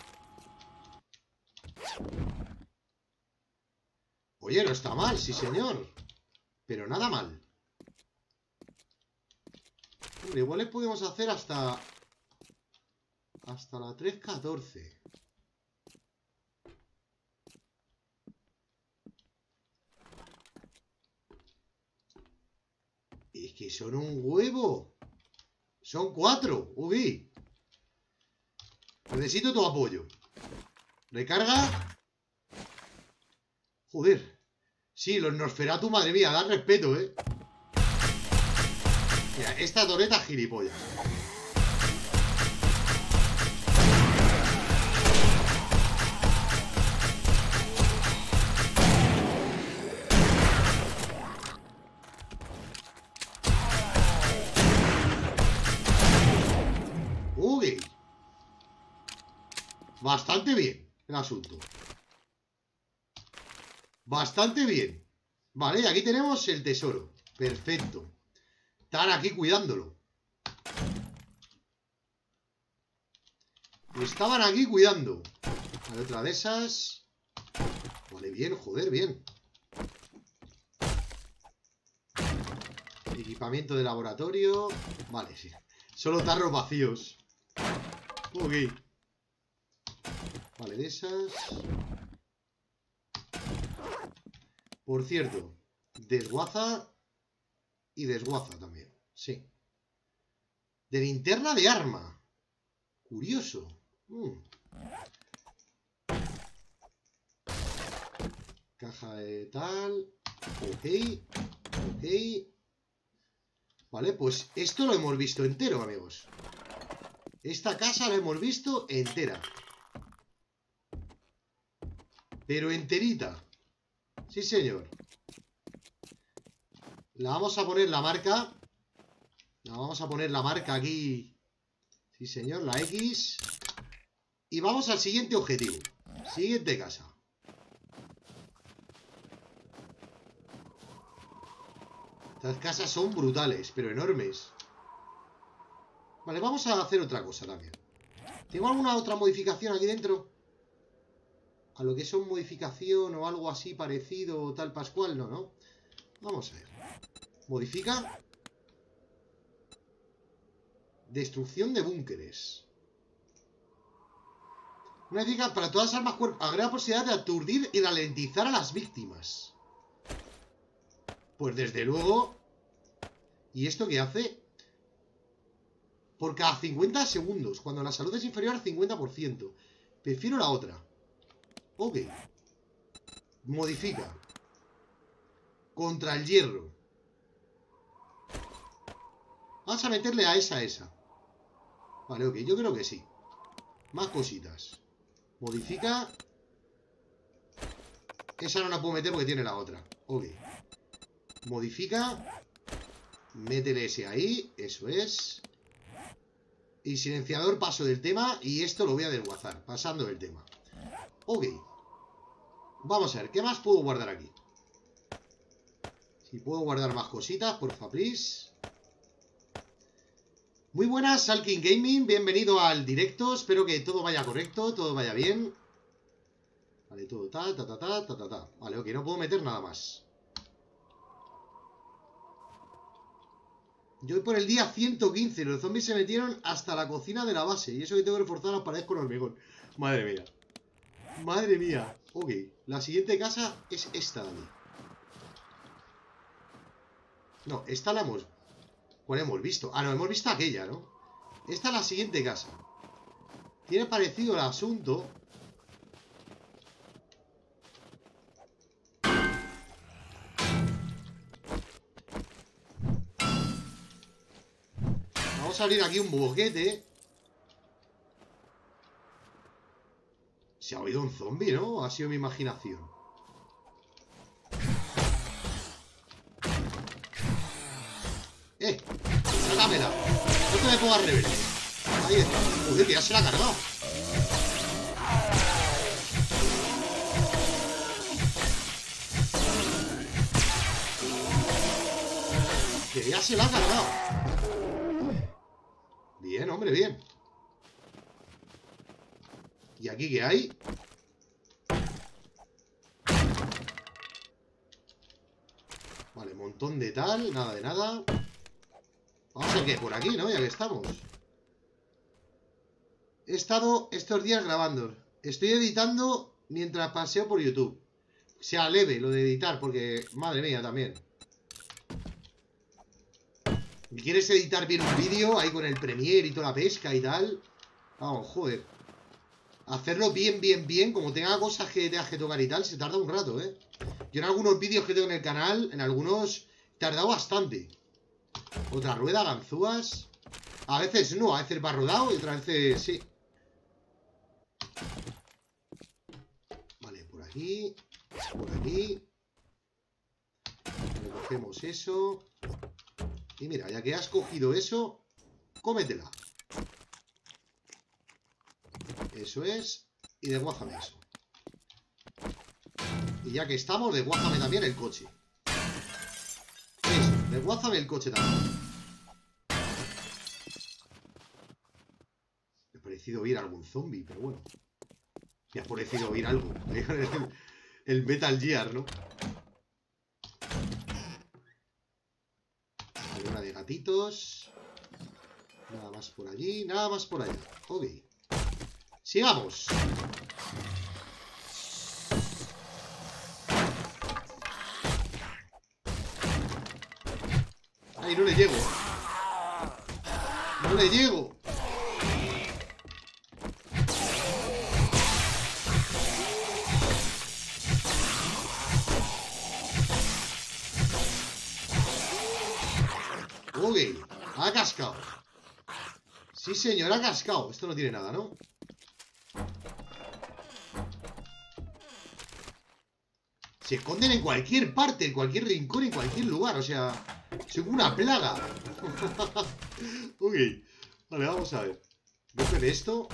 Oye, no está mal, sí señor. Pero nada mal. Hombre, igual le podemos hacer hasta... Hasta la 3.14. Es que son un huevo. Son 4. Uy. Necesito tu apoyo. Recarga. Joder. Sí, los Nosferatu, madre mía, da respeto, ¿eh? Mira, esta torreta es gilipollas. Uy. Bastante bien el asunto. Bastante bien. Vale, y aquí tenemos el tesoro. Perfecto. Están aquí cuidándolo. Estaban aquí cuidando. Vale, otra de esas. Vale, bien, joder, bien. Equipamiento de laboratorio. Vale, sí. Solo tarros vacíos. Ok. Vale, de esas. Por cierto, desguaza y desguaza también. Sí. De linterna de arma. Curioso. Caja de tal. Ok. Ok. Vale, pues esto lo hemos visto entero, amigos. Esta casa la hemos visto entera. Pero enterita. Sí, señor. La vamos a poner la marca. La vamos a poner la marca aquí. Sí, señor, la X. Y vamos al siguiente objetivo. Siguiente casa. Estas casas son brutales, pero enormes. Vale, vamos a hacer otra cosa también. ¿Tengo alguna otra modificación aquí dentro? A lo que son modificación o algo así parecido o tal pascual, no, ¿no? Vamos a ver. Modifica. Destrucción de búnkeres. Una eficaz para todas las armas cuerpo. Agrega posibilidad de aturdir y ralentizar a las víctimas. Pues desde luego. ¿Y esto qué hace? Por cada 50 segundos. Cuando la salud es inferior al 50%. Prefiero la otra. Ok. Modifica. Contra el hierro. Vamos a meterle a esa. Vale, ok, yo creo que sí. Más cositas. Modifica. Esa no la puedo meter porque tiene la otra. Ok. Modifica. Métele ese ahí. Eso es. Y silenciador paso del tema. Y esto lo voy a desguazar. Pasando del tema. Ok. Vamos a ver. ¿Qué más puedo guardar aquí? Si puedo guardar más cositas, porfa, please. Muy buenas, Salkin Gaming. Bienvenido al directo. Espero que todo vaya correcto. Todo vaya bien. Vale, todo ta. Vale, ok. No puedo meter nada más. Yo voy por el día 115. Los zombies se metieron hasta la cocina de la base. Y eso que tengo que reforzar las paredes con hormigón. Madre mía. Madre mía. Ok. La siguiente casa es esta de aquí. No, esta la hemos... ¿Cuál hemos visto? Ah, no, hemos visto aquella, ¿no? Esta es la siguiente casa. Tiene parecido el asunto. Vamos a abrir aquí un boquete. Se ha oído un zombie, ¿no? Ha sido mi imaginación. Sácamela. No te me pongas rebelde. Ahí está. Joder, que ya se la ha cargado. Que ya se la ha cargado. Bien, hombre, bien. ¿Y aquí qué hay? Vale, montón de tal. Nada de nada. Vamos a ver qué por aquí, ¿no? Ya que estamos. He estado estos días grabando. Estoy editando mientras paseo por YouTube. Sea leve lo de editar, porque... Madre mía, también. ¿Y quieres editar bien un vídeo? Ahí con el Premiere y toda la pesca y tal. Vamos, joder. Hacerlo bien, como tenga cosas que tengas que tocar y tal, se tarda un rato, ¿eh? Yo en algunos vídeos que tengo en el canal, en algunos he tardado bastante. Otra rueda, ganzúas. A veces no, a veces va rodado y otras veces sí. Vale, por aquí. Por aquí. Recogemos eso. Y mira, ya que has cogido eso, cómetela. Eso es. Y desguázame eso. Y ya que estamos, desguázame también el coche. Eso, desguázame el coche también. Me ha parecido oír algún zombie, pero bueno. Me ha parecido oír algo. El Metal Gear, ¿no? Vale, una de gatitos. Nada más por allí, nada más por allá. Ok. Sigamos. Ay, no le llego. No le llego. Ok, ha cascado. Sí, señor, ha cascado. Esto no tiene nada, ¿no? Se esconden en cualquier parte, en cualquier rincón, en cualquier lugar. O sea, son una plaga. Ok, vale, vamos a ver. Rómpeme esto.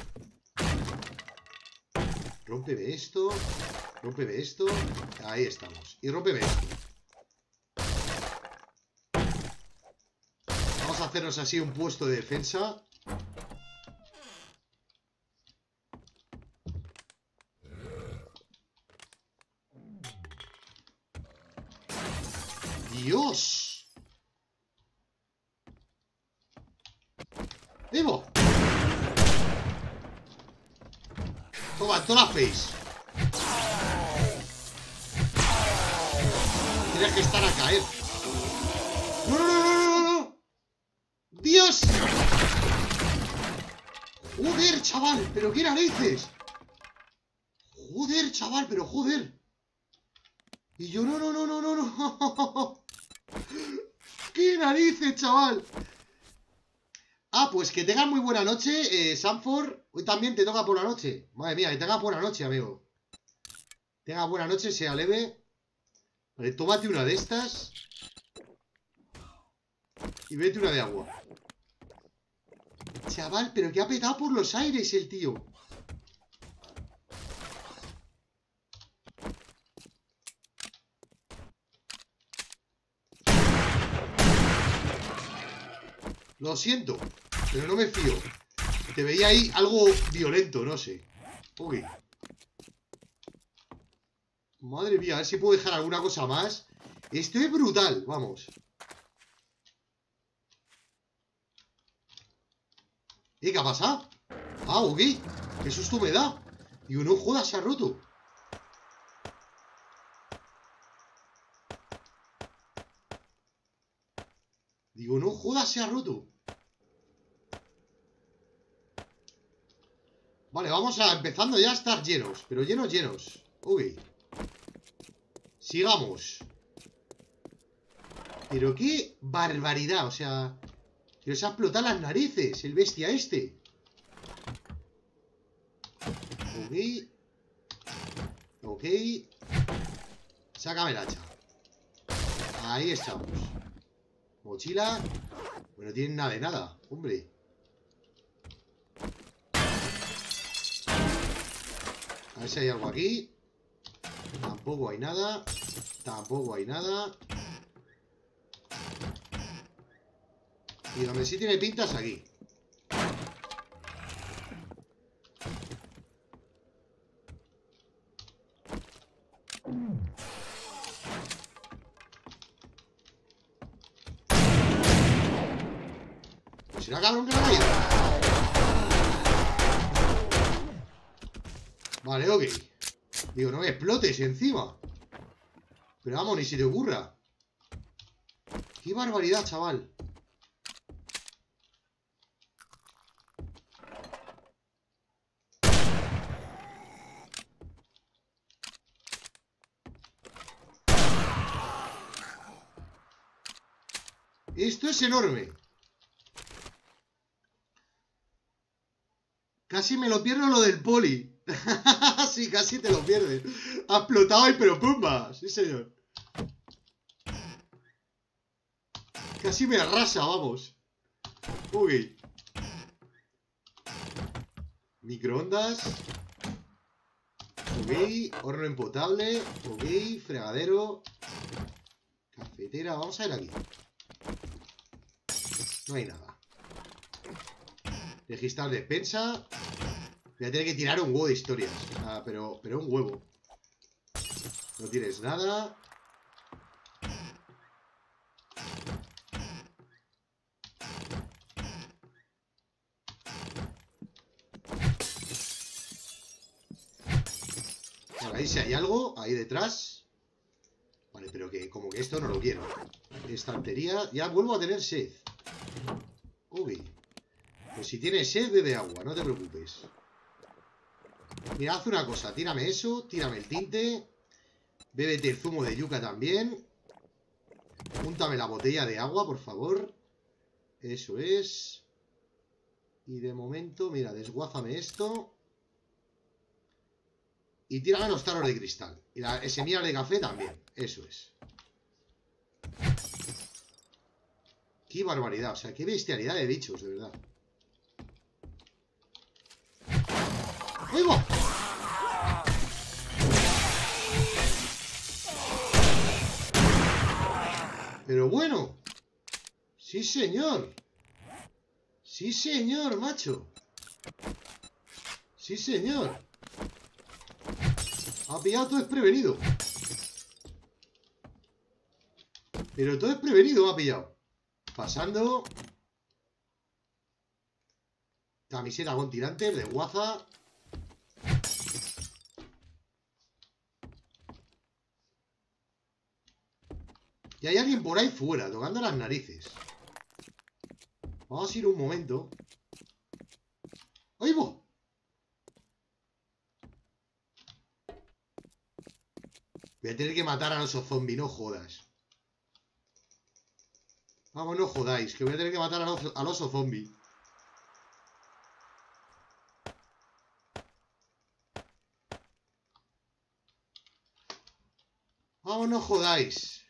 Rómpeme esto. Rómpeme esto. Ahí estamos. Y rómpeme esto. Vamos a hacernos así un puesto de defensa. ¡Dios! ¡Vivo! Toma, toda la face. Tienes que estar a caer. ¡No, no, no, no, no! ¡Dios! ¡Joder, chaval! ¿Pero qué narices? ¡Joder, chaval! ¡Pero joder! Y yo, no, no, no, no, no, no. ¡Qué narices, chaval! Ah, pues que tengas muy buena noche, Sanford. Hoy también te toca por la noche. Madre mía, que tengas buena noche, amigo. Tenga buena noche, sea leve. Vale, tómate una de estas. Y vete una de agua. Chaval, pero que ha petado por los aires el tío. Lo siento, pero no me fío. Te veía ahí algo violento, no sé. Uy. Madre mía, a ver si puedo dejar alguna cosa más. Esto es brutal, vamos. ¿Qué ha pasado? Ah, ok. Qué susto me da. Digo, no jodas, se ha roto. Digo, no jodas, se ha roto. Vale, vamos a empezando ya a estar llenos. Pero llenos, llenos. Ok. Sigamos. Pero qué barbaridad, o sea... Que os ha explotado las narices, el bestia este. Ok. Ok. Sácame el hacha. Ahí estamos. Mochila. Bueno, no tienen nada de nada, hombre. A ver si hay algo aquí. Tampoco hay nada. Tampoco hay nada. Y donde sí tiene pintas, aquí. Pues será cabrón que no ha ido. Vale, ok. Digo, no me explotes encima. Pero vamos, ni si te ocurra. Qué barbaridad, chaval. Esto es enorme. Casi me lo pierdo lo del poli. Sí, casi te lo pierdes. Ha explotado y pero pumba. Sí, señor. Casi me arrasa, vamos. Uy. Microondas. Ok. Horno empotable. Ok. Fregadero. Cafetera. Vamos a ver aquí. No hay nada. Registrar despensa. Voy a tener que tirar un huevo de historias. Ah, pero un huevo. No tienes nada. Vale, ahí si hay algo. Ahí detrás. Vale, pero que como que esto no lo quiero. Estantería. Ya vuelvo a tener sed. Uy. Pues si tienes sed, bebe agua. No te preocupes. Mira, haz una cosa. Tírame eso. Tírame el tinte. Bébete el zumo de yuca también. Júntame la botella de agua, por favor. Eso es. Y de momento, mira, desguázame esto. Y tírame los taros de cristal. Y la semilla de café también. Eso es. Qué barbaridad. O sea, qué bestialidad de bichos, de verdad. ¡Oigo! Pero bueno. Sí, señor. Sí, señor, macho. Sí, señor. Ha pillado todo desprevenido. Pero todo desprevenido ha pillado. Pasando. Camiseta con tirantes de guaza. Y hay alguien por ahí fuera, tocando las narices. Vamos a ir un momento. ¡Ahí va! Voy a tener que matar a esos zombies, no jodas. Vamos, no jodáis, que voy a tener que matar al oso zombie. no jodáis.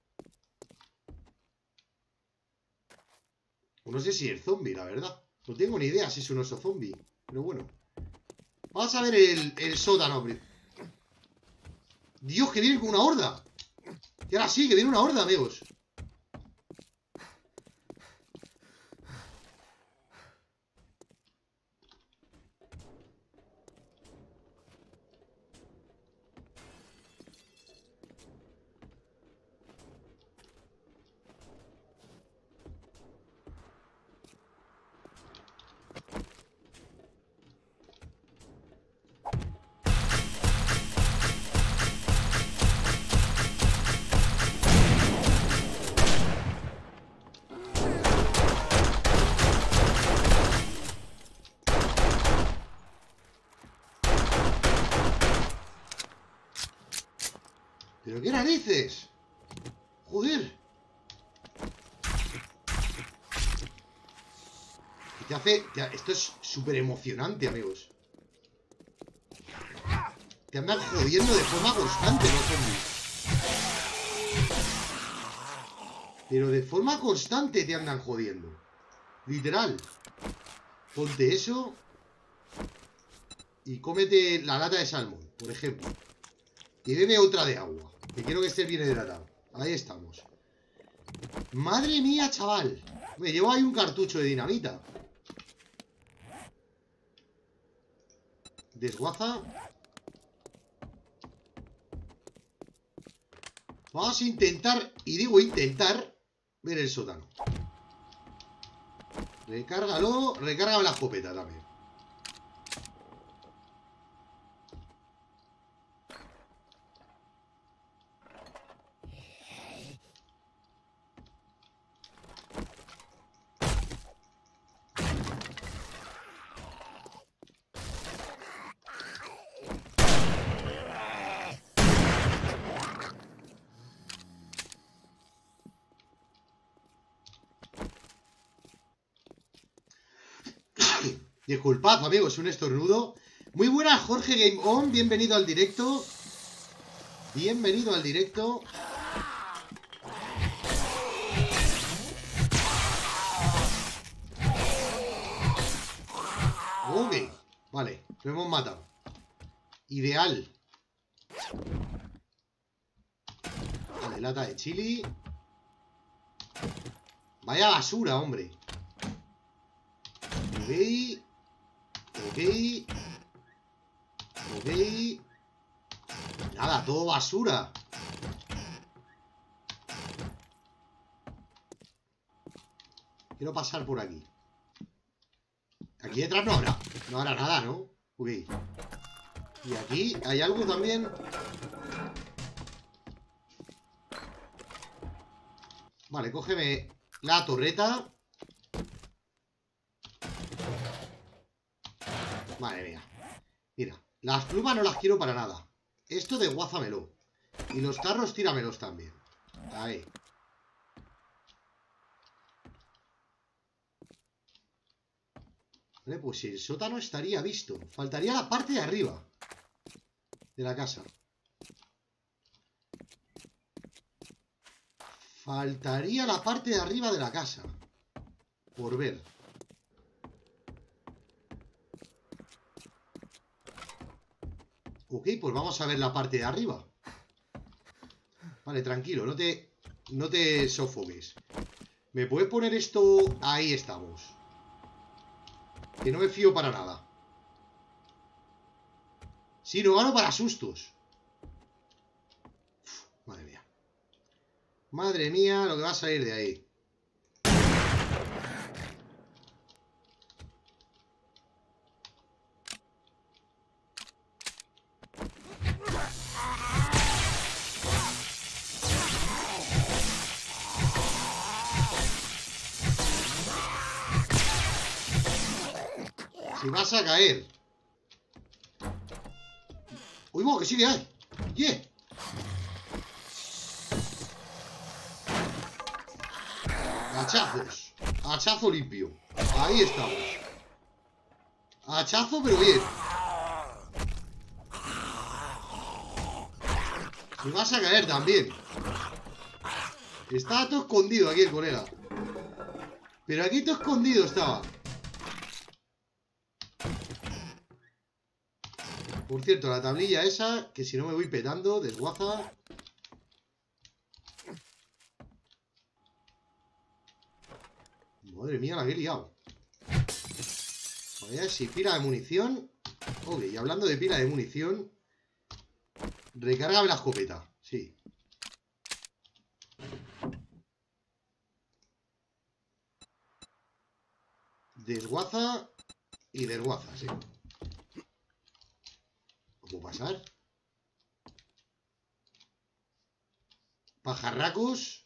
No sé si es zombie, la verdad. No tengo ni idea si es un oso zombie. Pero bueno. Vamos a ver el sótano. Dios, que viene con una horda. Y ahora sí, que viene una horda, amigos. ¿Pero qué narices? Joder. Esto es súper emocionante, amigos. Te andan jodiendo de forma constante los zombies. Pero de forma constante te andan jodiendo. Literal. Ponte eso y cómete la lata de salmón, por ejemplo. Y bebe otra de agua, que quiero que estés bien hidratado. Ahí estamos. Madre mía, chaval. Me llevo ahí un cartucho de dinamita. Desguaza. Vamos a intentar, y digo intentar, ver el sótano. Recárgalo. Recárgame la escopeta también. Disculpad, amigos, un estornudo. Muy buenas, Jorge Game On. Bienvenido al directo. Bienvenido al directo. Ok, vale, lo hemos matado. Ideal. Vale, lata de chili. Vaya basura, hombre. Ok. Ok. Ok. Nada, todo basura. Quiero pasar por aquí. Aquí detrás no habrá nada, ¿no? Ok. Y aquí hay algo también. Vale, cógeme la torreta. Madre mía. Mira, las plumas no las quiero para nada. Esto desguázamelo. Y los carros tíramelos también. Ahí. Vale, pues el sótano estaría visto. Faltaría la parte de arriba de la casa. Faltaría la parte de arriba de la casa. Por ver. Ok, pues vamos a ver la parte de arriba. Vale, tranquilo, no te sofoques. ¿Me puedes poner esto? Ahí estamos. Que no me fío para nada. Sí, no gano para sustos. Uf, madre mía. Madre mía, lo que va a salir de ahí. Si vas a caer. Uy, que sigue ahí. Yeah. Hachazos. Hachazo limpio. Ahí estamos. Hachazo, pero bien. Me vas a caer también. Estaba todo escondido aquí el colega. Pero aquí todo escondido estaba. Por cierto, la tablilla esa, que si no me voy petando, desguaza. Madre mía, la que he liado. A ver si pila de munición. Ok, y hablando de pila de munición, recárgame la escopeta. Sí. Desguaza y desguaza, sí. ¿Cómo pasar? Pajarracos.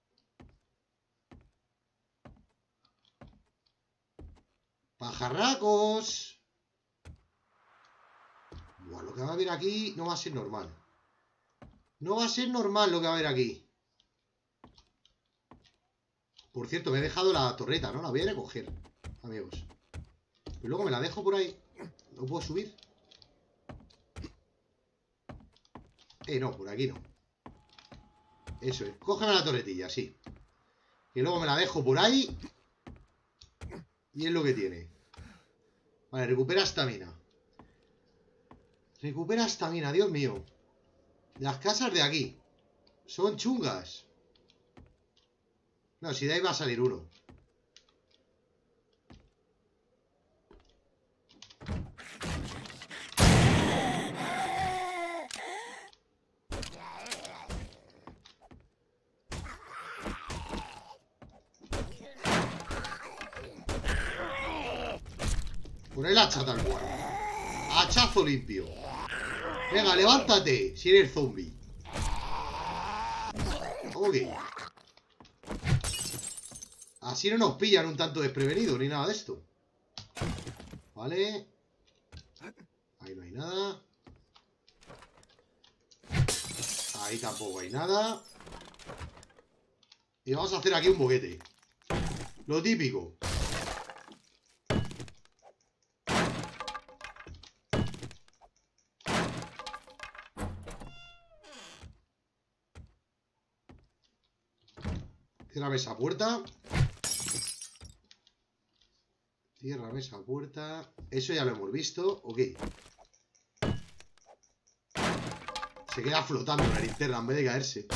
Pajarracos. Buah, lo que va a haber aquí no va a ser normal. No va a ser normal lo que va a haber aquí. Por cierto, me he dejado la torreta, ¿no? La voy a recoger, amigos. Pero luego me la dejo por ahí. ¿No puedo subir? No, por aquí no. Eso es. Cógeme la torretilla, sí. Que luego me la dejo por ahí. Y es lo que tiene. Vale, recupera estamina. Recupera estamina, Dios mío. Las casas de aquí son chungas. No, si de ahí va a salir uno. Pon el hacha tal cual. Hachazo limpio. Venga, levántate si eres zombie. Ok. Así no nos pillan un tanto desprevenidos ni nada de esto. Vale. Ahí no hay nada. Ahí tampoco hay nada. Y vamos a hacer aquí un boquete. Lo típico. Ciérrame esa puerta. Ciérrame esa puerta. Eso ya lo hemos visto. Ok. Se queda flotando la linterna en vez de caerse.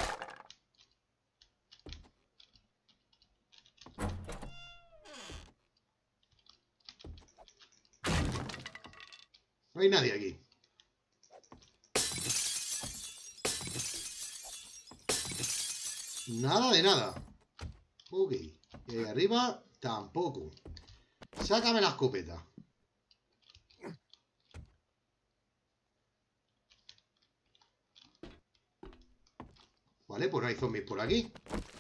No hay nadie aquí. Nada de nada. Ok. Y ahí arriba tampoco. Sácame la escopeta. Vale, pues no hay zombies por aquí.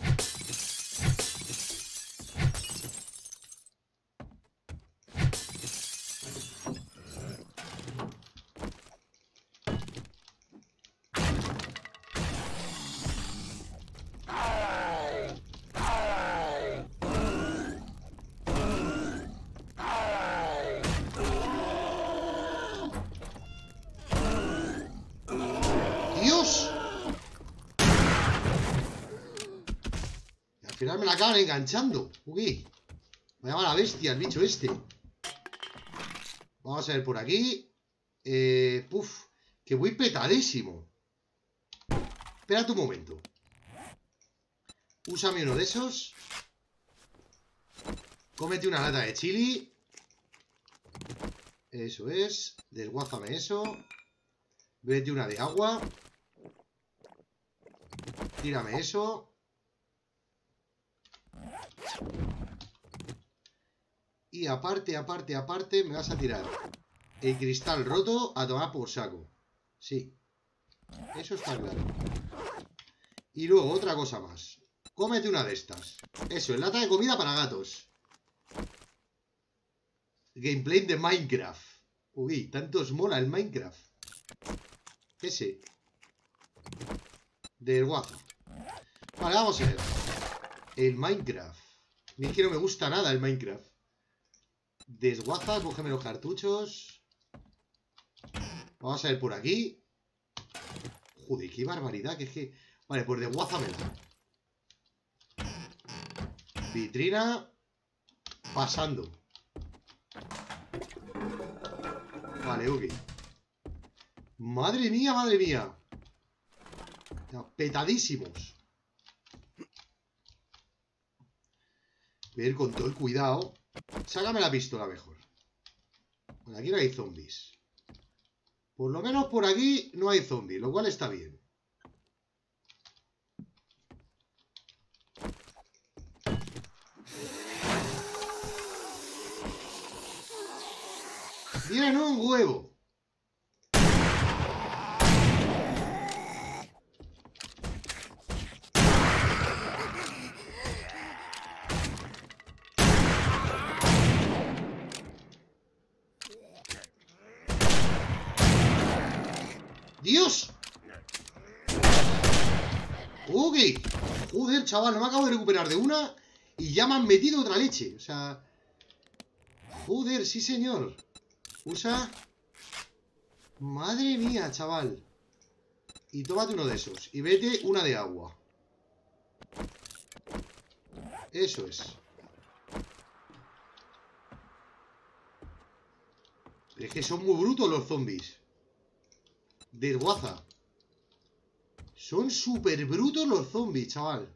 ¡Dios! Y al final me la acaban enganchando. Uy. Me llama la bestia el bicho este. Vamos a ver por aquí. Puf. Que voy petadísimo. Espérate un momento. Úsame uno de esos. Cómete una lata de chili. Eso es. Desguázame eso. Vete una de agua. Tírame eso. Y aparte, me vas a tirar el cristal roto a tomar por saco. Sí. Eso está claro. Y luego otra cosa más. Cómete una de estas. Eso, es lata de comida para gatos. Gameplay de Minecraft. Uy, tanto os mola el Minecraft. Ese. Del guapo. Vale, vamos a ver. El Minecraft. Es que no me gusta nada el Minecraft. Desguaza, cógeme los cartuchos. Vamos a ver por aquí. Joder, qué barbaridad, que es que... Vale, pues desguázamela. Vitrina. Pasando. Vale, ok. Madre mía, madre mía. Ya, petadísimos. Voy a ir con todo el cuidado. Sácame la pistola mejor. Bueno, aquí no hay zombies. Por lo menos por aquí no hay zombies, lo cual está bien. ¡Vienen un huevo! ¡Dios! Ok. Joder, chaval, no me acabo de recuperar de una y ya me han metido otra leche. O sea... Joder, sí señor. Usa... Madre mía, chaval. Y tómate uno de esos. Y vete una de agua. Eso es. Pero es que son muy brutos los zombies. Desguaza. Son súper brutos los zombies, chaval.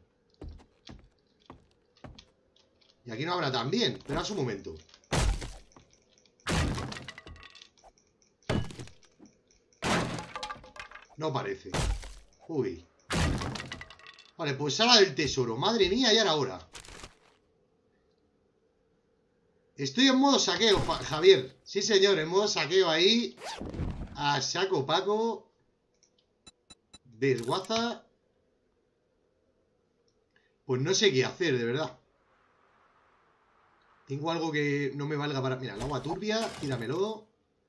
Y aquí no habrá también. Espera un momento. No parece. Uy. Vale, pues sala del tesoro. Madre mía, ya era hora. Estoy en modo saqueo, Javier. Sí, señor, en modo saqueo ahí. A saco Paco. Desguaza. Pues no sé qué hacer, de verdad. Tengo algo que no me valga para... Mira, el agua turbia, tíramelo.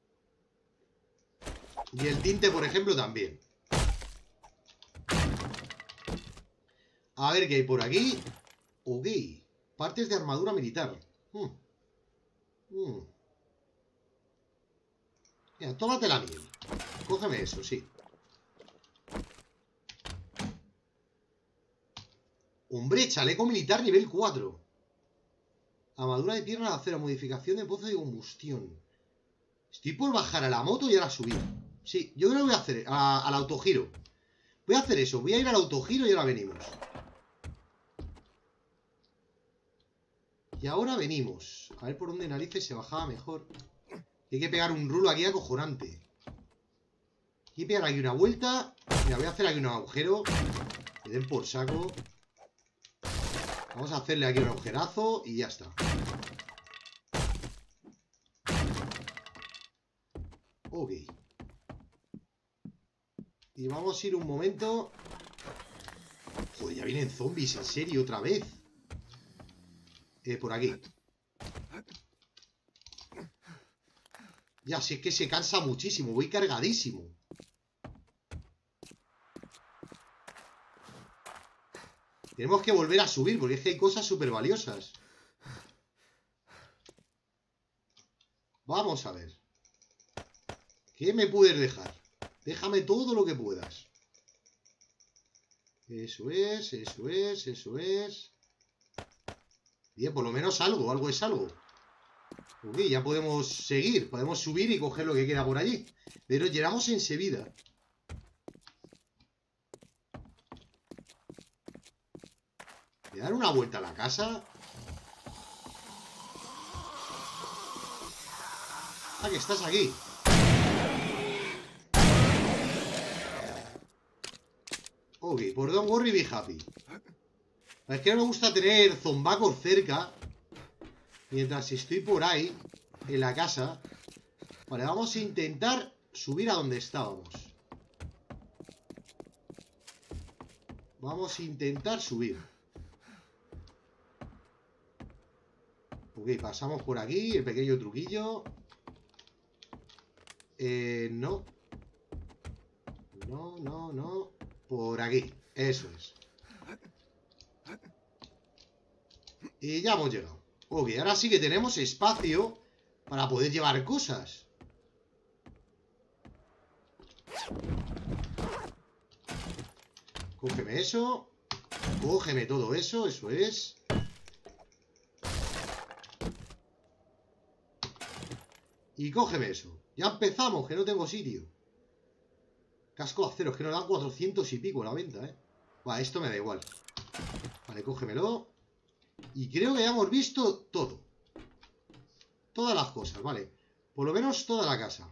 Y el tinte, por ejemplo, también. A ver qué hay por aquí. Ok. Partes de armadura militar. Mira, tómate la miel. Cógeme eso, sí. Hombre, chaleco militar nivel 4. Armadura de pierna de acero. Modificación de pozo de combustión. Estoy por bajar a la moto y ahora subir. Sí, yo creo que voy a hacer al autogiro. Voy a hacer eso. Voy a ir al autogiro y ahora venimos. Y ahora venimos. A ver por dónde narices se bajaba mejor. Hay que pegar un rulo aquí acojonante. Hay que pegar aquí una vuelta. Mira, voy a hacer aquí un agujero. Me den por saco. Vamos a hacerle aquí un agujerazo y ya está. Ok. Y vamos a ir un momento. Joder, ya vienen zombies, en serio, otra vez. Por aquí. Ya sé que se cansa muchísimo. Voy cargadísimo. Tenemos que volver a subir porque es que hay cosas súper valiosas. Vamos a ver. ¿Qué me puedes dejar? Déjame todo lo que puedas. Eso es, eso es, eso es. Bien, por lo menos algo, algo es algo. Ok, ya podemos seguir. Podemos subir y coger lo que queda por allí. Pero llegamos enseguida. Voy a dar una vuelta a la casa. Ah, que estás aquí. Ok, por don't worry, be happy. Es que no me gusta tener zombacos cerca mientras estoy por ahí, en la casa. Vale, vamos a intentar subir a donde estábamos. Vamos a intentar subir. Ok, pasamos por aquí, el pequeño truquillo. No. No, no, no. Por aquí, eso es. Y ya hemos llegado. Ok, ahora sí que tenemos espacio para poder llevar cosas. Cógeme eso. Cógeme todo eso, eso es. Y cógeme eso. Ya empezamos, que no tengo sitio. Casco de acero, es que nos dan 400 y pico a la venta, Vale, esto me da igual. Vale, cógemelo. Y creo que ya hemos visto todo. Todas las cosas, vale. Por lo menos toda la casa.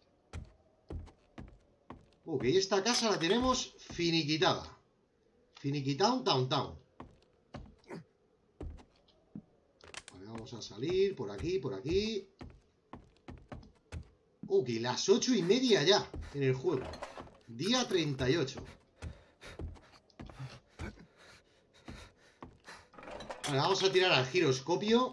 Ok, esta casa la tenemos finiquitada. Finiquitown, town. Vale, vamos a salir por aquí, por aquí. Ok, las 8:30 ya en el juego. Día 38. Vale, vamos a tirar al giroscopio.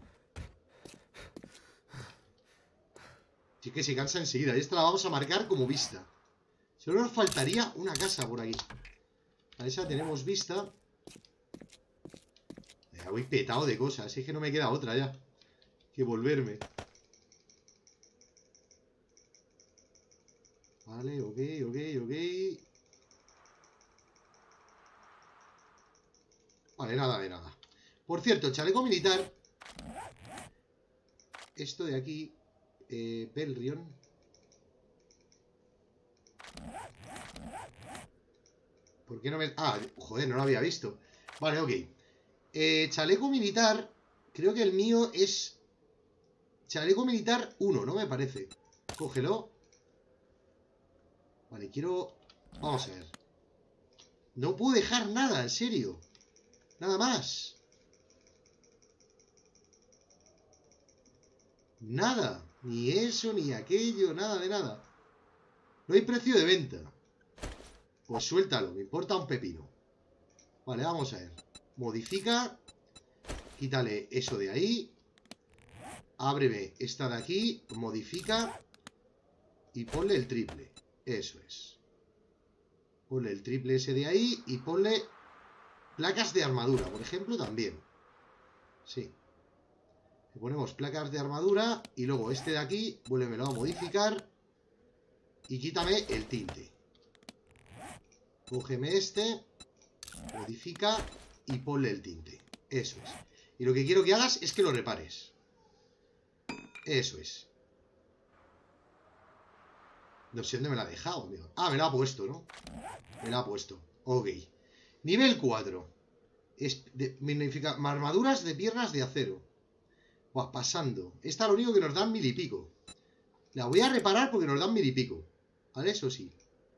Sí que se cansa enseguida. Y esta la vamos a marcar como vista. Solo nos faltaría una casa por aquí. A esa tenemos vista. Ya voy petado de cosas. Es que no me queda otra ya que volverme. Vale, ok. Vale, nada de nada. Por cierto, chaleco militar. Esto de aquí. Belrion. ¿Por qué no me...? Ah, joder, no lo había visto. Vale, ok. Chaleco militar. Creo que el mío es... Chaleco militar 1, ¿no? Me parece. Cógelo. Vale, quiero... Vamos a ver. No puedo dejar nada, en serio. Nada más. Nada. Ni eso, ni aquello, nada de nada. No hay precio de venta. Pues suéltalo, me importa un pepino. Vale, vamos a ver. Modifica. Quítale eso de ahí. Ábreme esta de aquí. Modifica. Y ponle el triple. Eso es. Ponle el triple ese de ahí. Y ponle placas de armadura, por ejemplo, también. Sí. Le ponemos placas de armadura. Y luego este de aquí, vuélvemelo a modificar. Y quítame el tinte. Cógeme este. Modifica. Y ponle el tinte. Eso es. Y lo que quiero que hagas es que lo repares. Eso es. No sé dónde me la ha dejado, amigo. Ah, me la ha puesto, ¿no? Me la ha puesto. Ok. Nivel 4. Magnifica armaduras de piernas de acero. Buah, pasando. Esta lo único que nos dan 1000 y pico. La voy a reparar porque nos dan 1000 y pico. ¿Vale? Eso sí.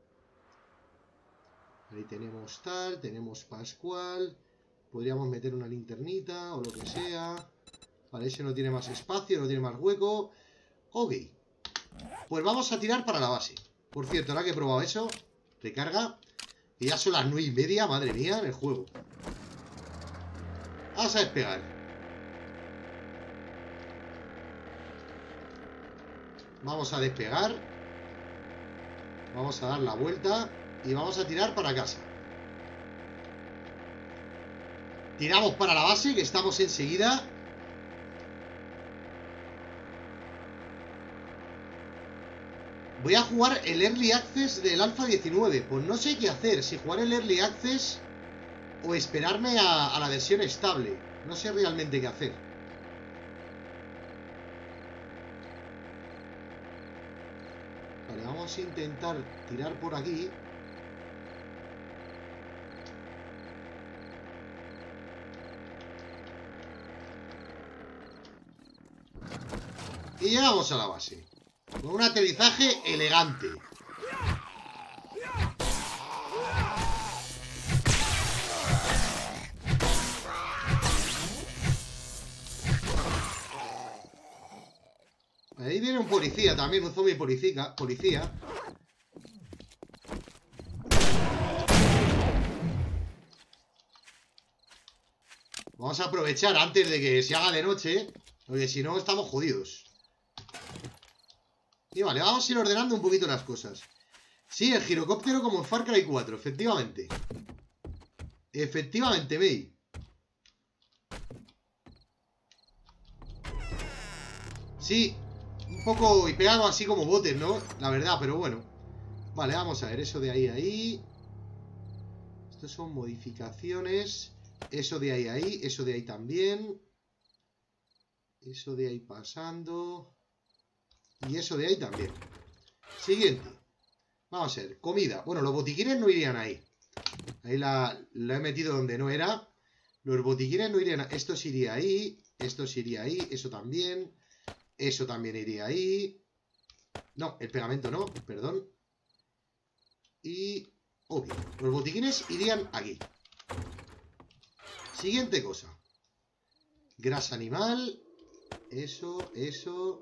Ahí tenemos tal. Tenemos Pascual. Podríamos meter una linternita o lo que sea. Vale, ese no tiene más espacio, no tiene más hueco. Ok. Pues vamos a tirar para la base. Por cierto, ahora que he probado eso, recarga. Y ya son las 9:30, madre mía, en el juego. Vamos a despegar. Vamos a despegar. Vamos a dar la vuelta. Y vamos a tirar para casa. Tiramos para la base, que estamos enseguida. Voy a jugar el Early Access del Alpha 19. Pues no sé qué hacer. Si jugar el Early Access o esperarme a la versión estable. No sé realmente qué hacer. Vale, vamos a intentar tirar por aquí. Y llegamos a la base. Con un aterrizaje elegante. Ahí viene un policía también, un zombie policía. Vamos a aprovechar antes de que se haga de noche, porque si no estamos jodidos. Y vale, vamos a ir ordenando un poquito las cosas. Sí, el girocóptero como en Far Cry 4, efectivamente. Efectivamente, May. Sí, un poco y pegado así como botes, ¿no? La verdad, pero bueno. Vale, vamos a ver, eso de ahí a ahí. Estos son modificaciones. Eso de ahí ahí, eso de ahí también. Eso de ahí pasando. Y eso de ahí también. Siguiente. Vamos a ver, comida. Bueno, los botiquines no irían ahí. Ahí la he metido donde no era. Los botiquines no irían ahí. Esto sí iría ahí. Esto sí iría ahí. Eso también. Eso también iría ahí. No, el pegamento no, perdón. Y... ok, los botiquines irían aquí. Siguiente cosa. Grasa animal. Eso, eso.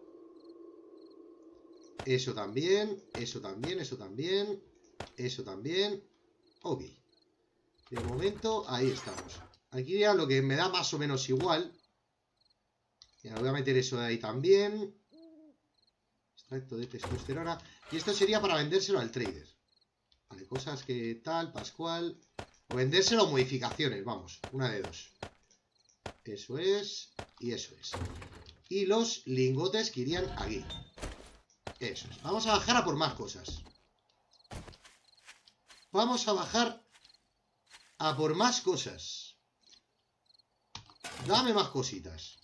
Eso también. Eso también, eso también. Eso también. Ok. De momento, ahí estamos. Aquí iría lo que me da más o menos igual. Ya, voy a meter eso de ahí también. Extracto de testosterona. Y esto sería para vendérselo al trader. Vale, cosas que tal, Pascual. O vendérselo o modificaciones, vamos. Una de dos. Eso es. Y eso es. Y los lingotes que irían aquí. Eso es. Vamos a bajar a por más cosas. Vamos a bajar a por más cosas. Dame más cositas.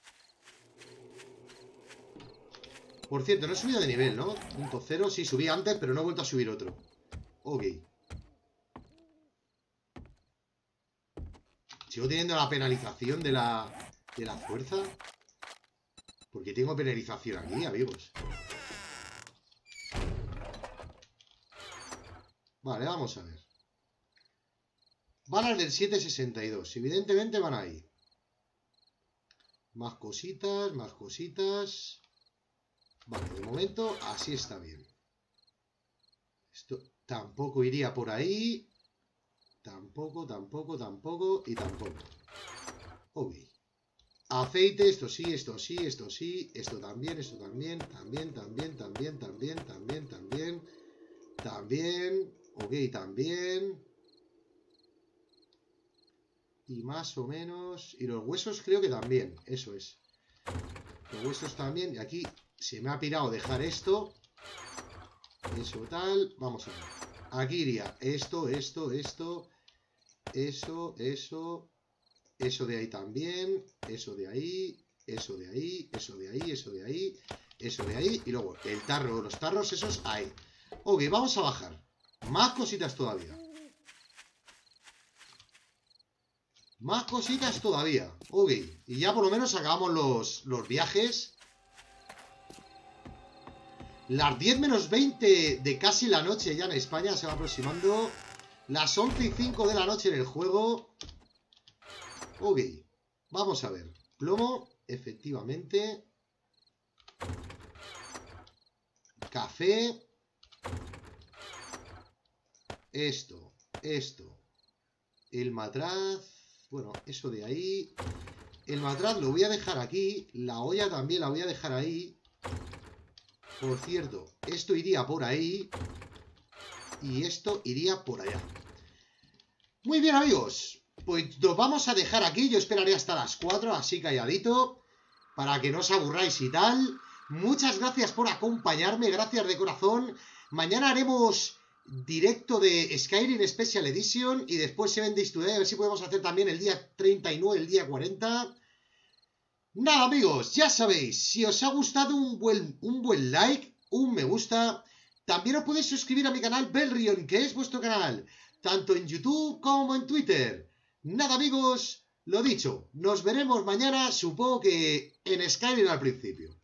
Por cierto, no he subido de nivel, ¿no? Punto cero, sí, subí antes, pero no he vuelto a subir otro. Ok. Sigo teniendo la penalización de la fuerza. Porque tengo penalización aquí, amigos. Vale, vamos a ver. Balas del 762. Evidentemente van ahí. Más cositas, más cositas. Vale, de momento así está bien. Esto tampoco iría por ahí. Tampoco, tampoco, tampoco y tampoco. Ok. Aceite, esto sí, esto sí, esto sí. Esto también, también, también, también, también, también, también. También. Ok, también. Y más o menos... y los huesos creo que también. Eso es. Los huesos también. Y aquí se me ha pirado dejar esto. Eso tal. Vamos a ver. Aquí iría esto, esto, esto. Eso, eso. Eso de ahí también. Eso de ahí. Eso de ahí. Eso de ahí. Eso de ahí. Eso de ahí. Y luego el tarro. Los tarros esos ahí. Ok, vamos a bajar. Más cositas todavía. Más cositas todavía. Ok. Y ya por lo menos acabamos los viajes. Las 10 menos 20 de casi la noche ya en España se va aproximando. Las 11:05 de la noche en el juego. Ok. Vamos a ver. Plomo, efectivamente. Café. Esto. Esto. El matraz. Bueno, eso de ahí. El matraz lo voy a dejar aquí. La olla también la voy a dejar ahí. Por cierto, esto iría por ahí. Y esto iría por allá. Muy bien, amigos. Pues nos vamos a dejar aquí. Yo esperaré hasta las 4, así calladito, para que no os aburráis y tal. Muchas gracias por acompañarme. Gracias de corazón. Mañana haremos directo de Skyrim Special Edition. Y después 7 Days Today. A ver si podemos hacer también el día 39, el día 40. Nada, amigos, ya sabéis, si os ha gustado un buen like, un me gusta, también os podéis suscribir a mi canal Belrion, que es vuestro canal, tanto en YouTube como en Twitter. Nada, amigos, lo dicho, nos veremos mañana, supongo que en Skyrim al principio.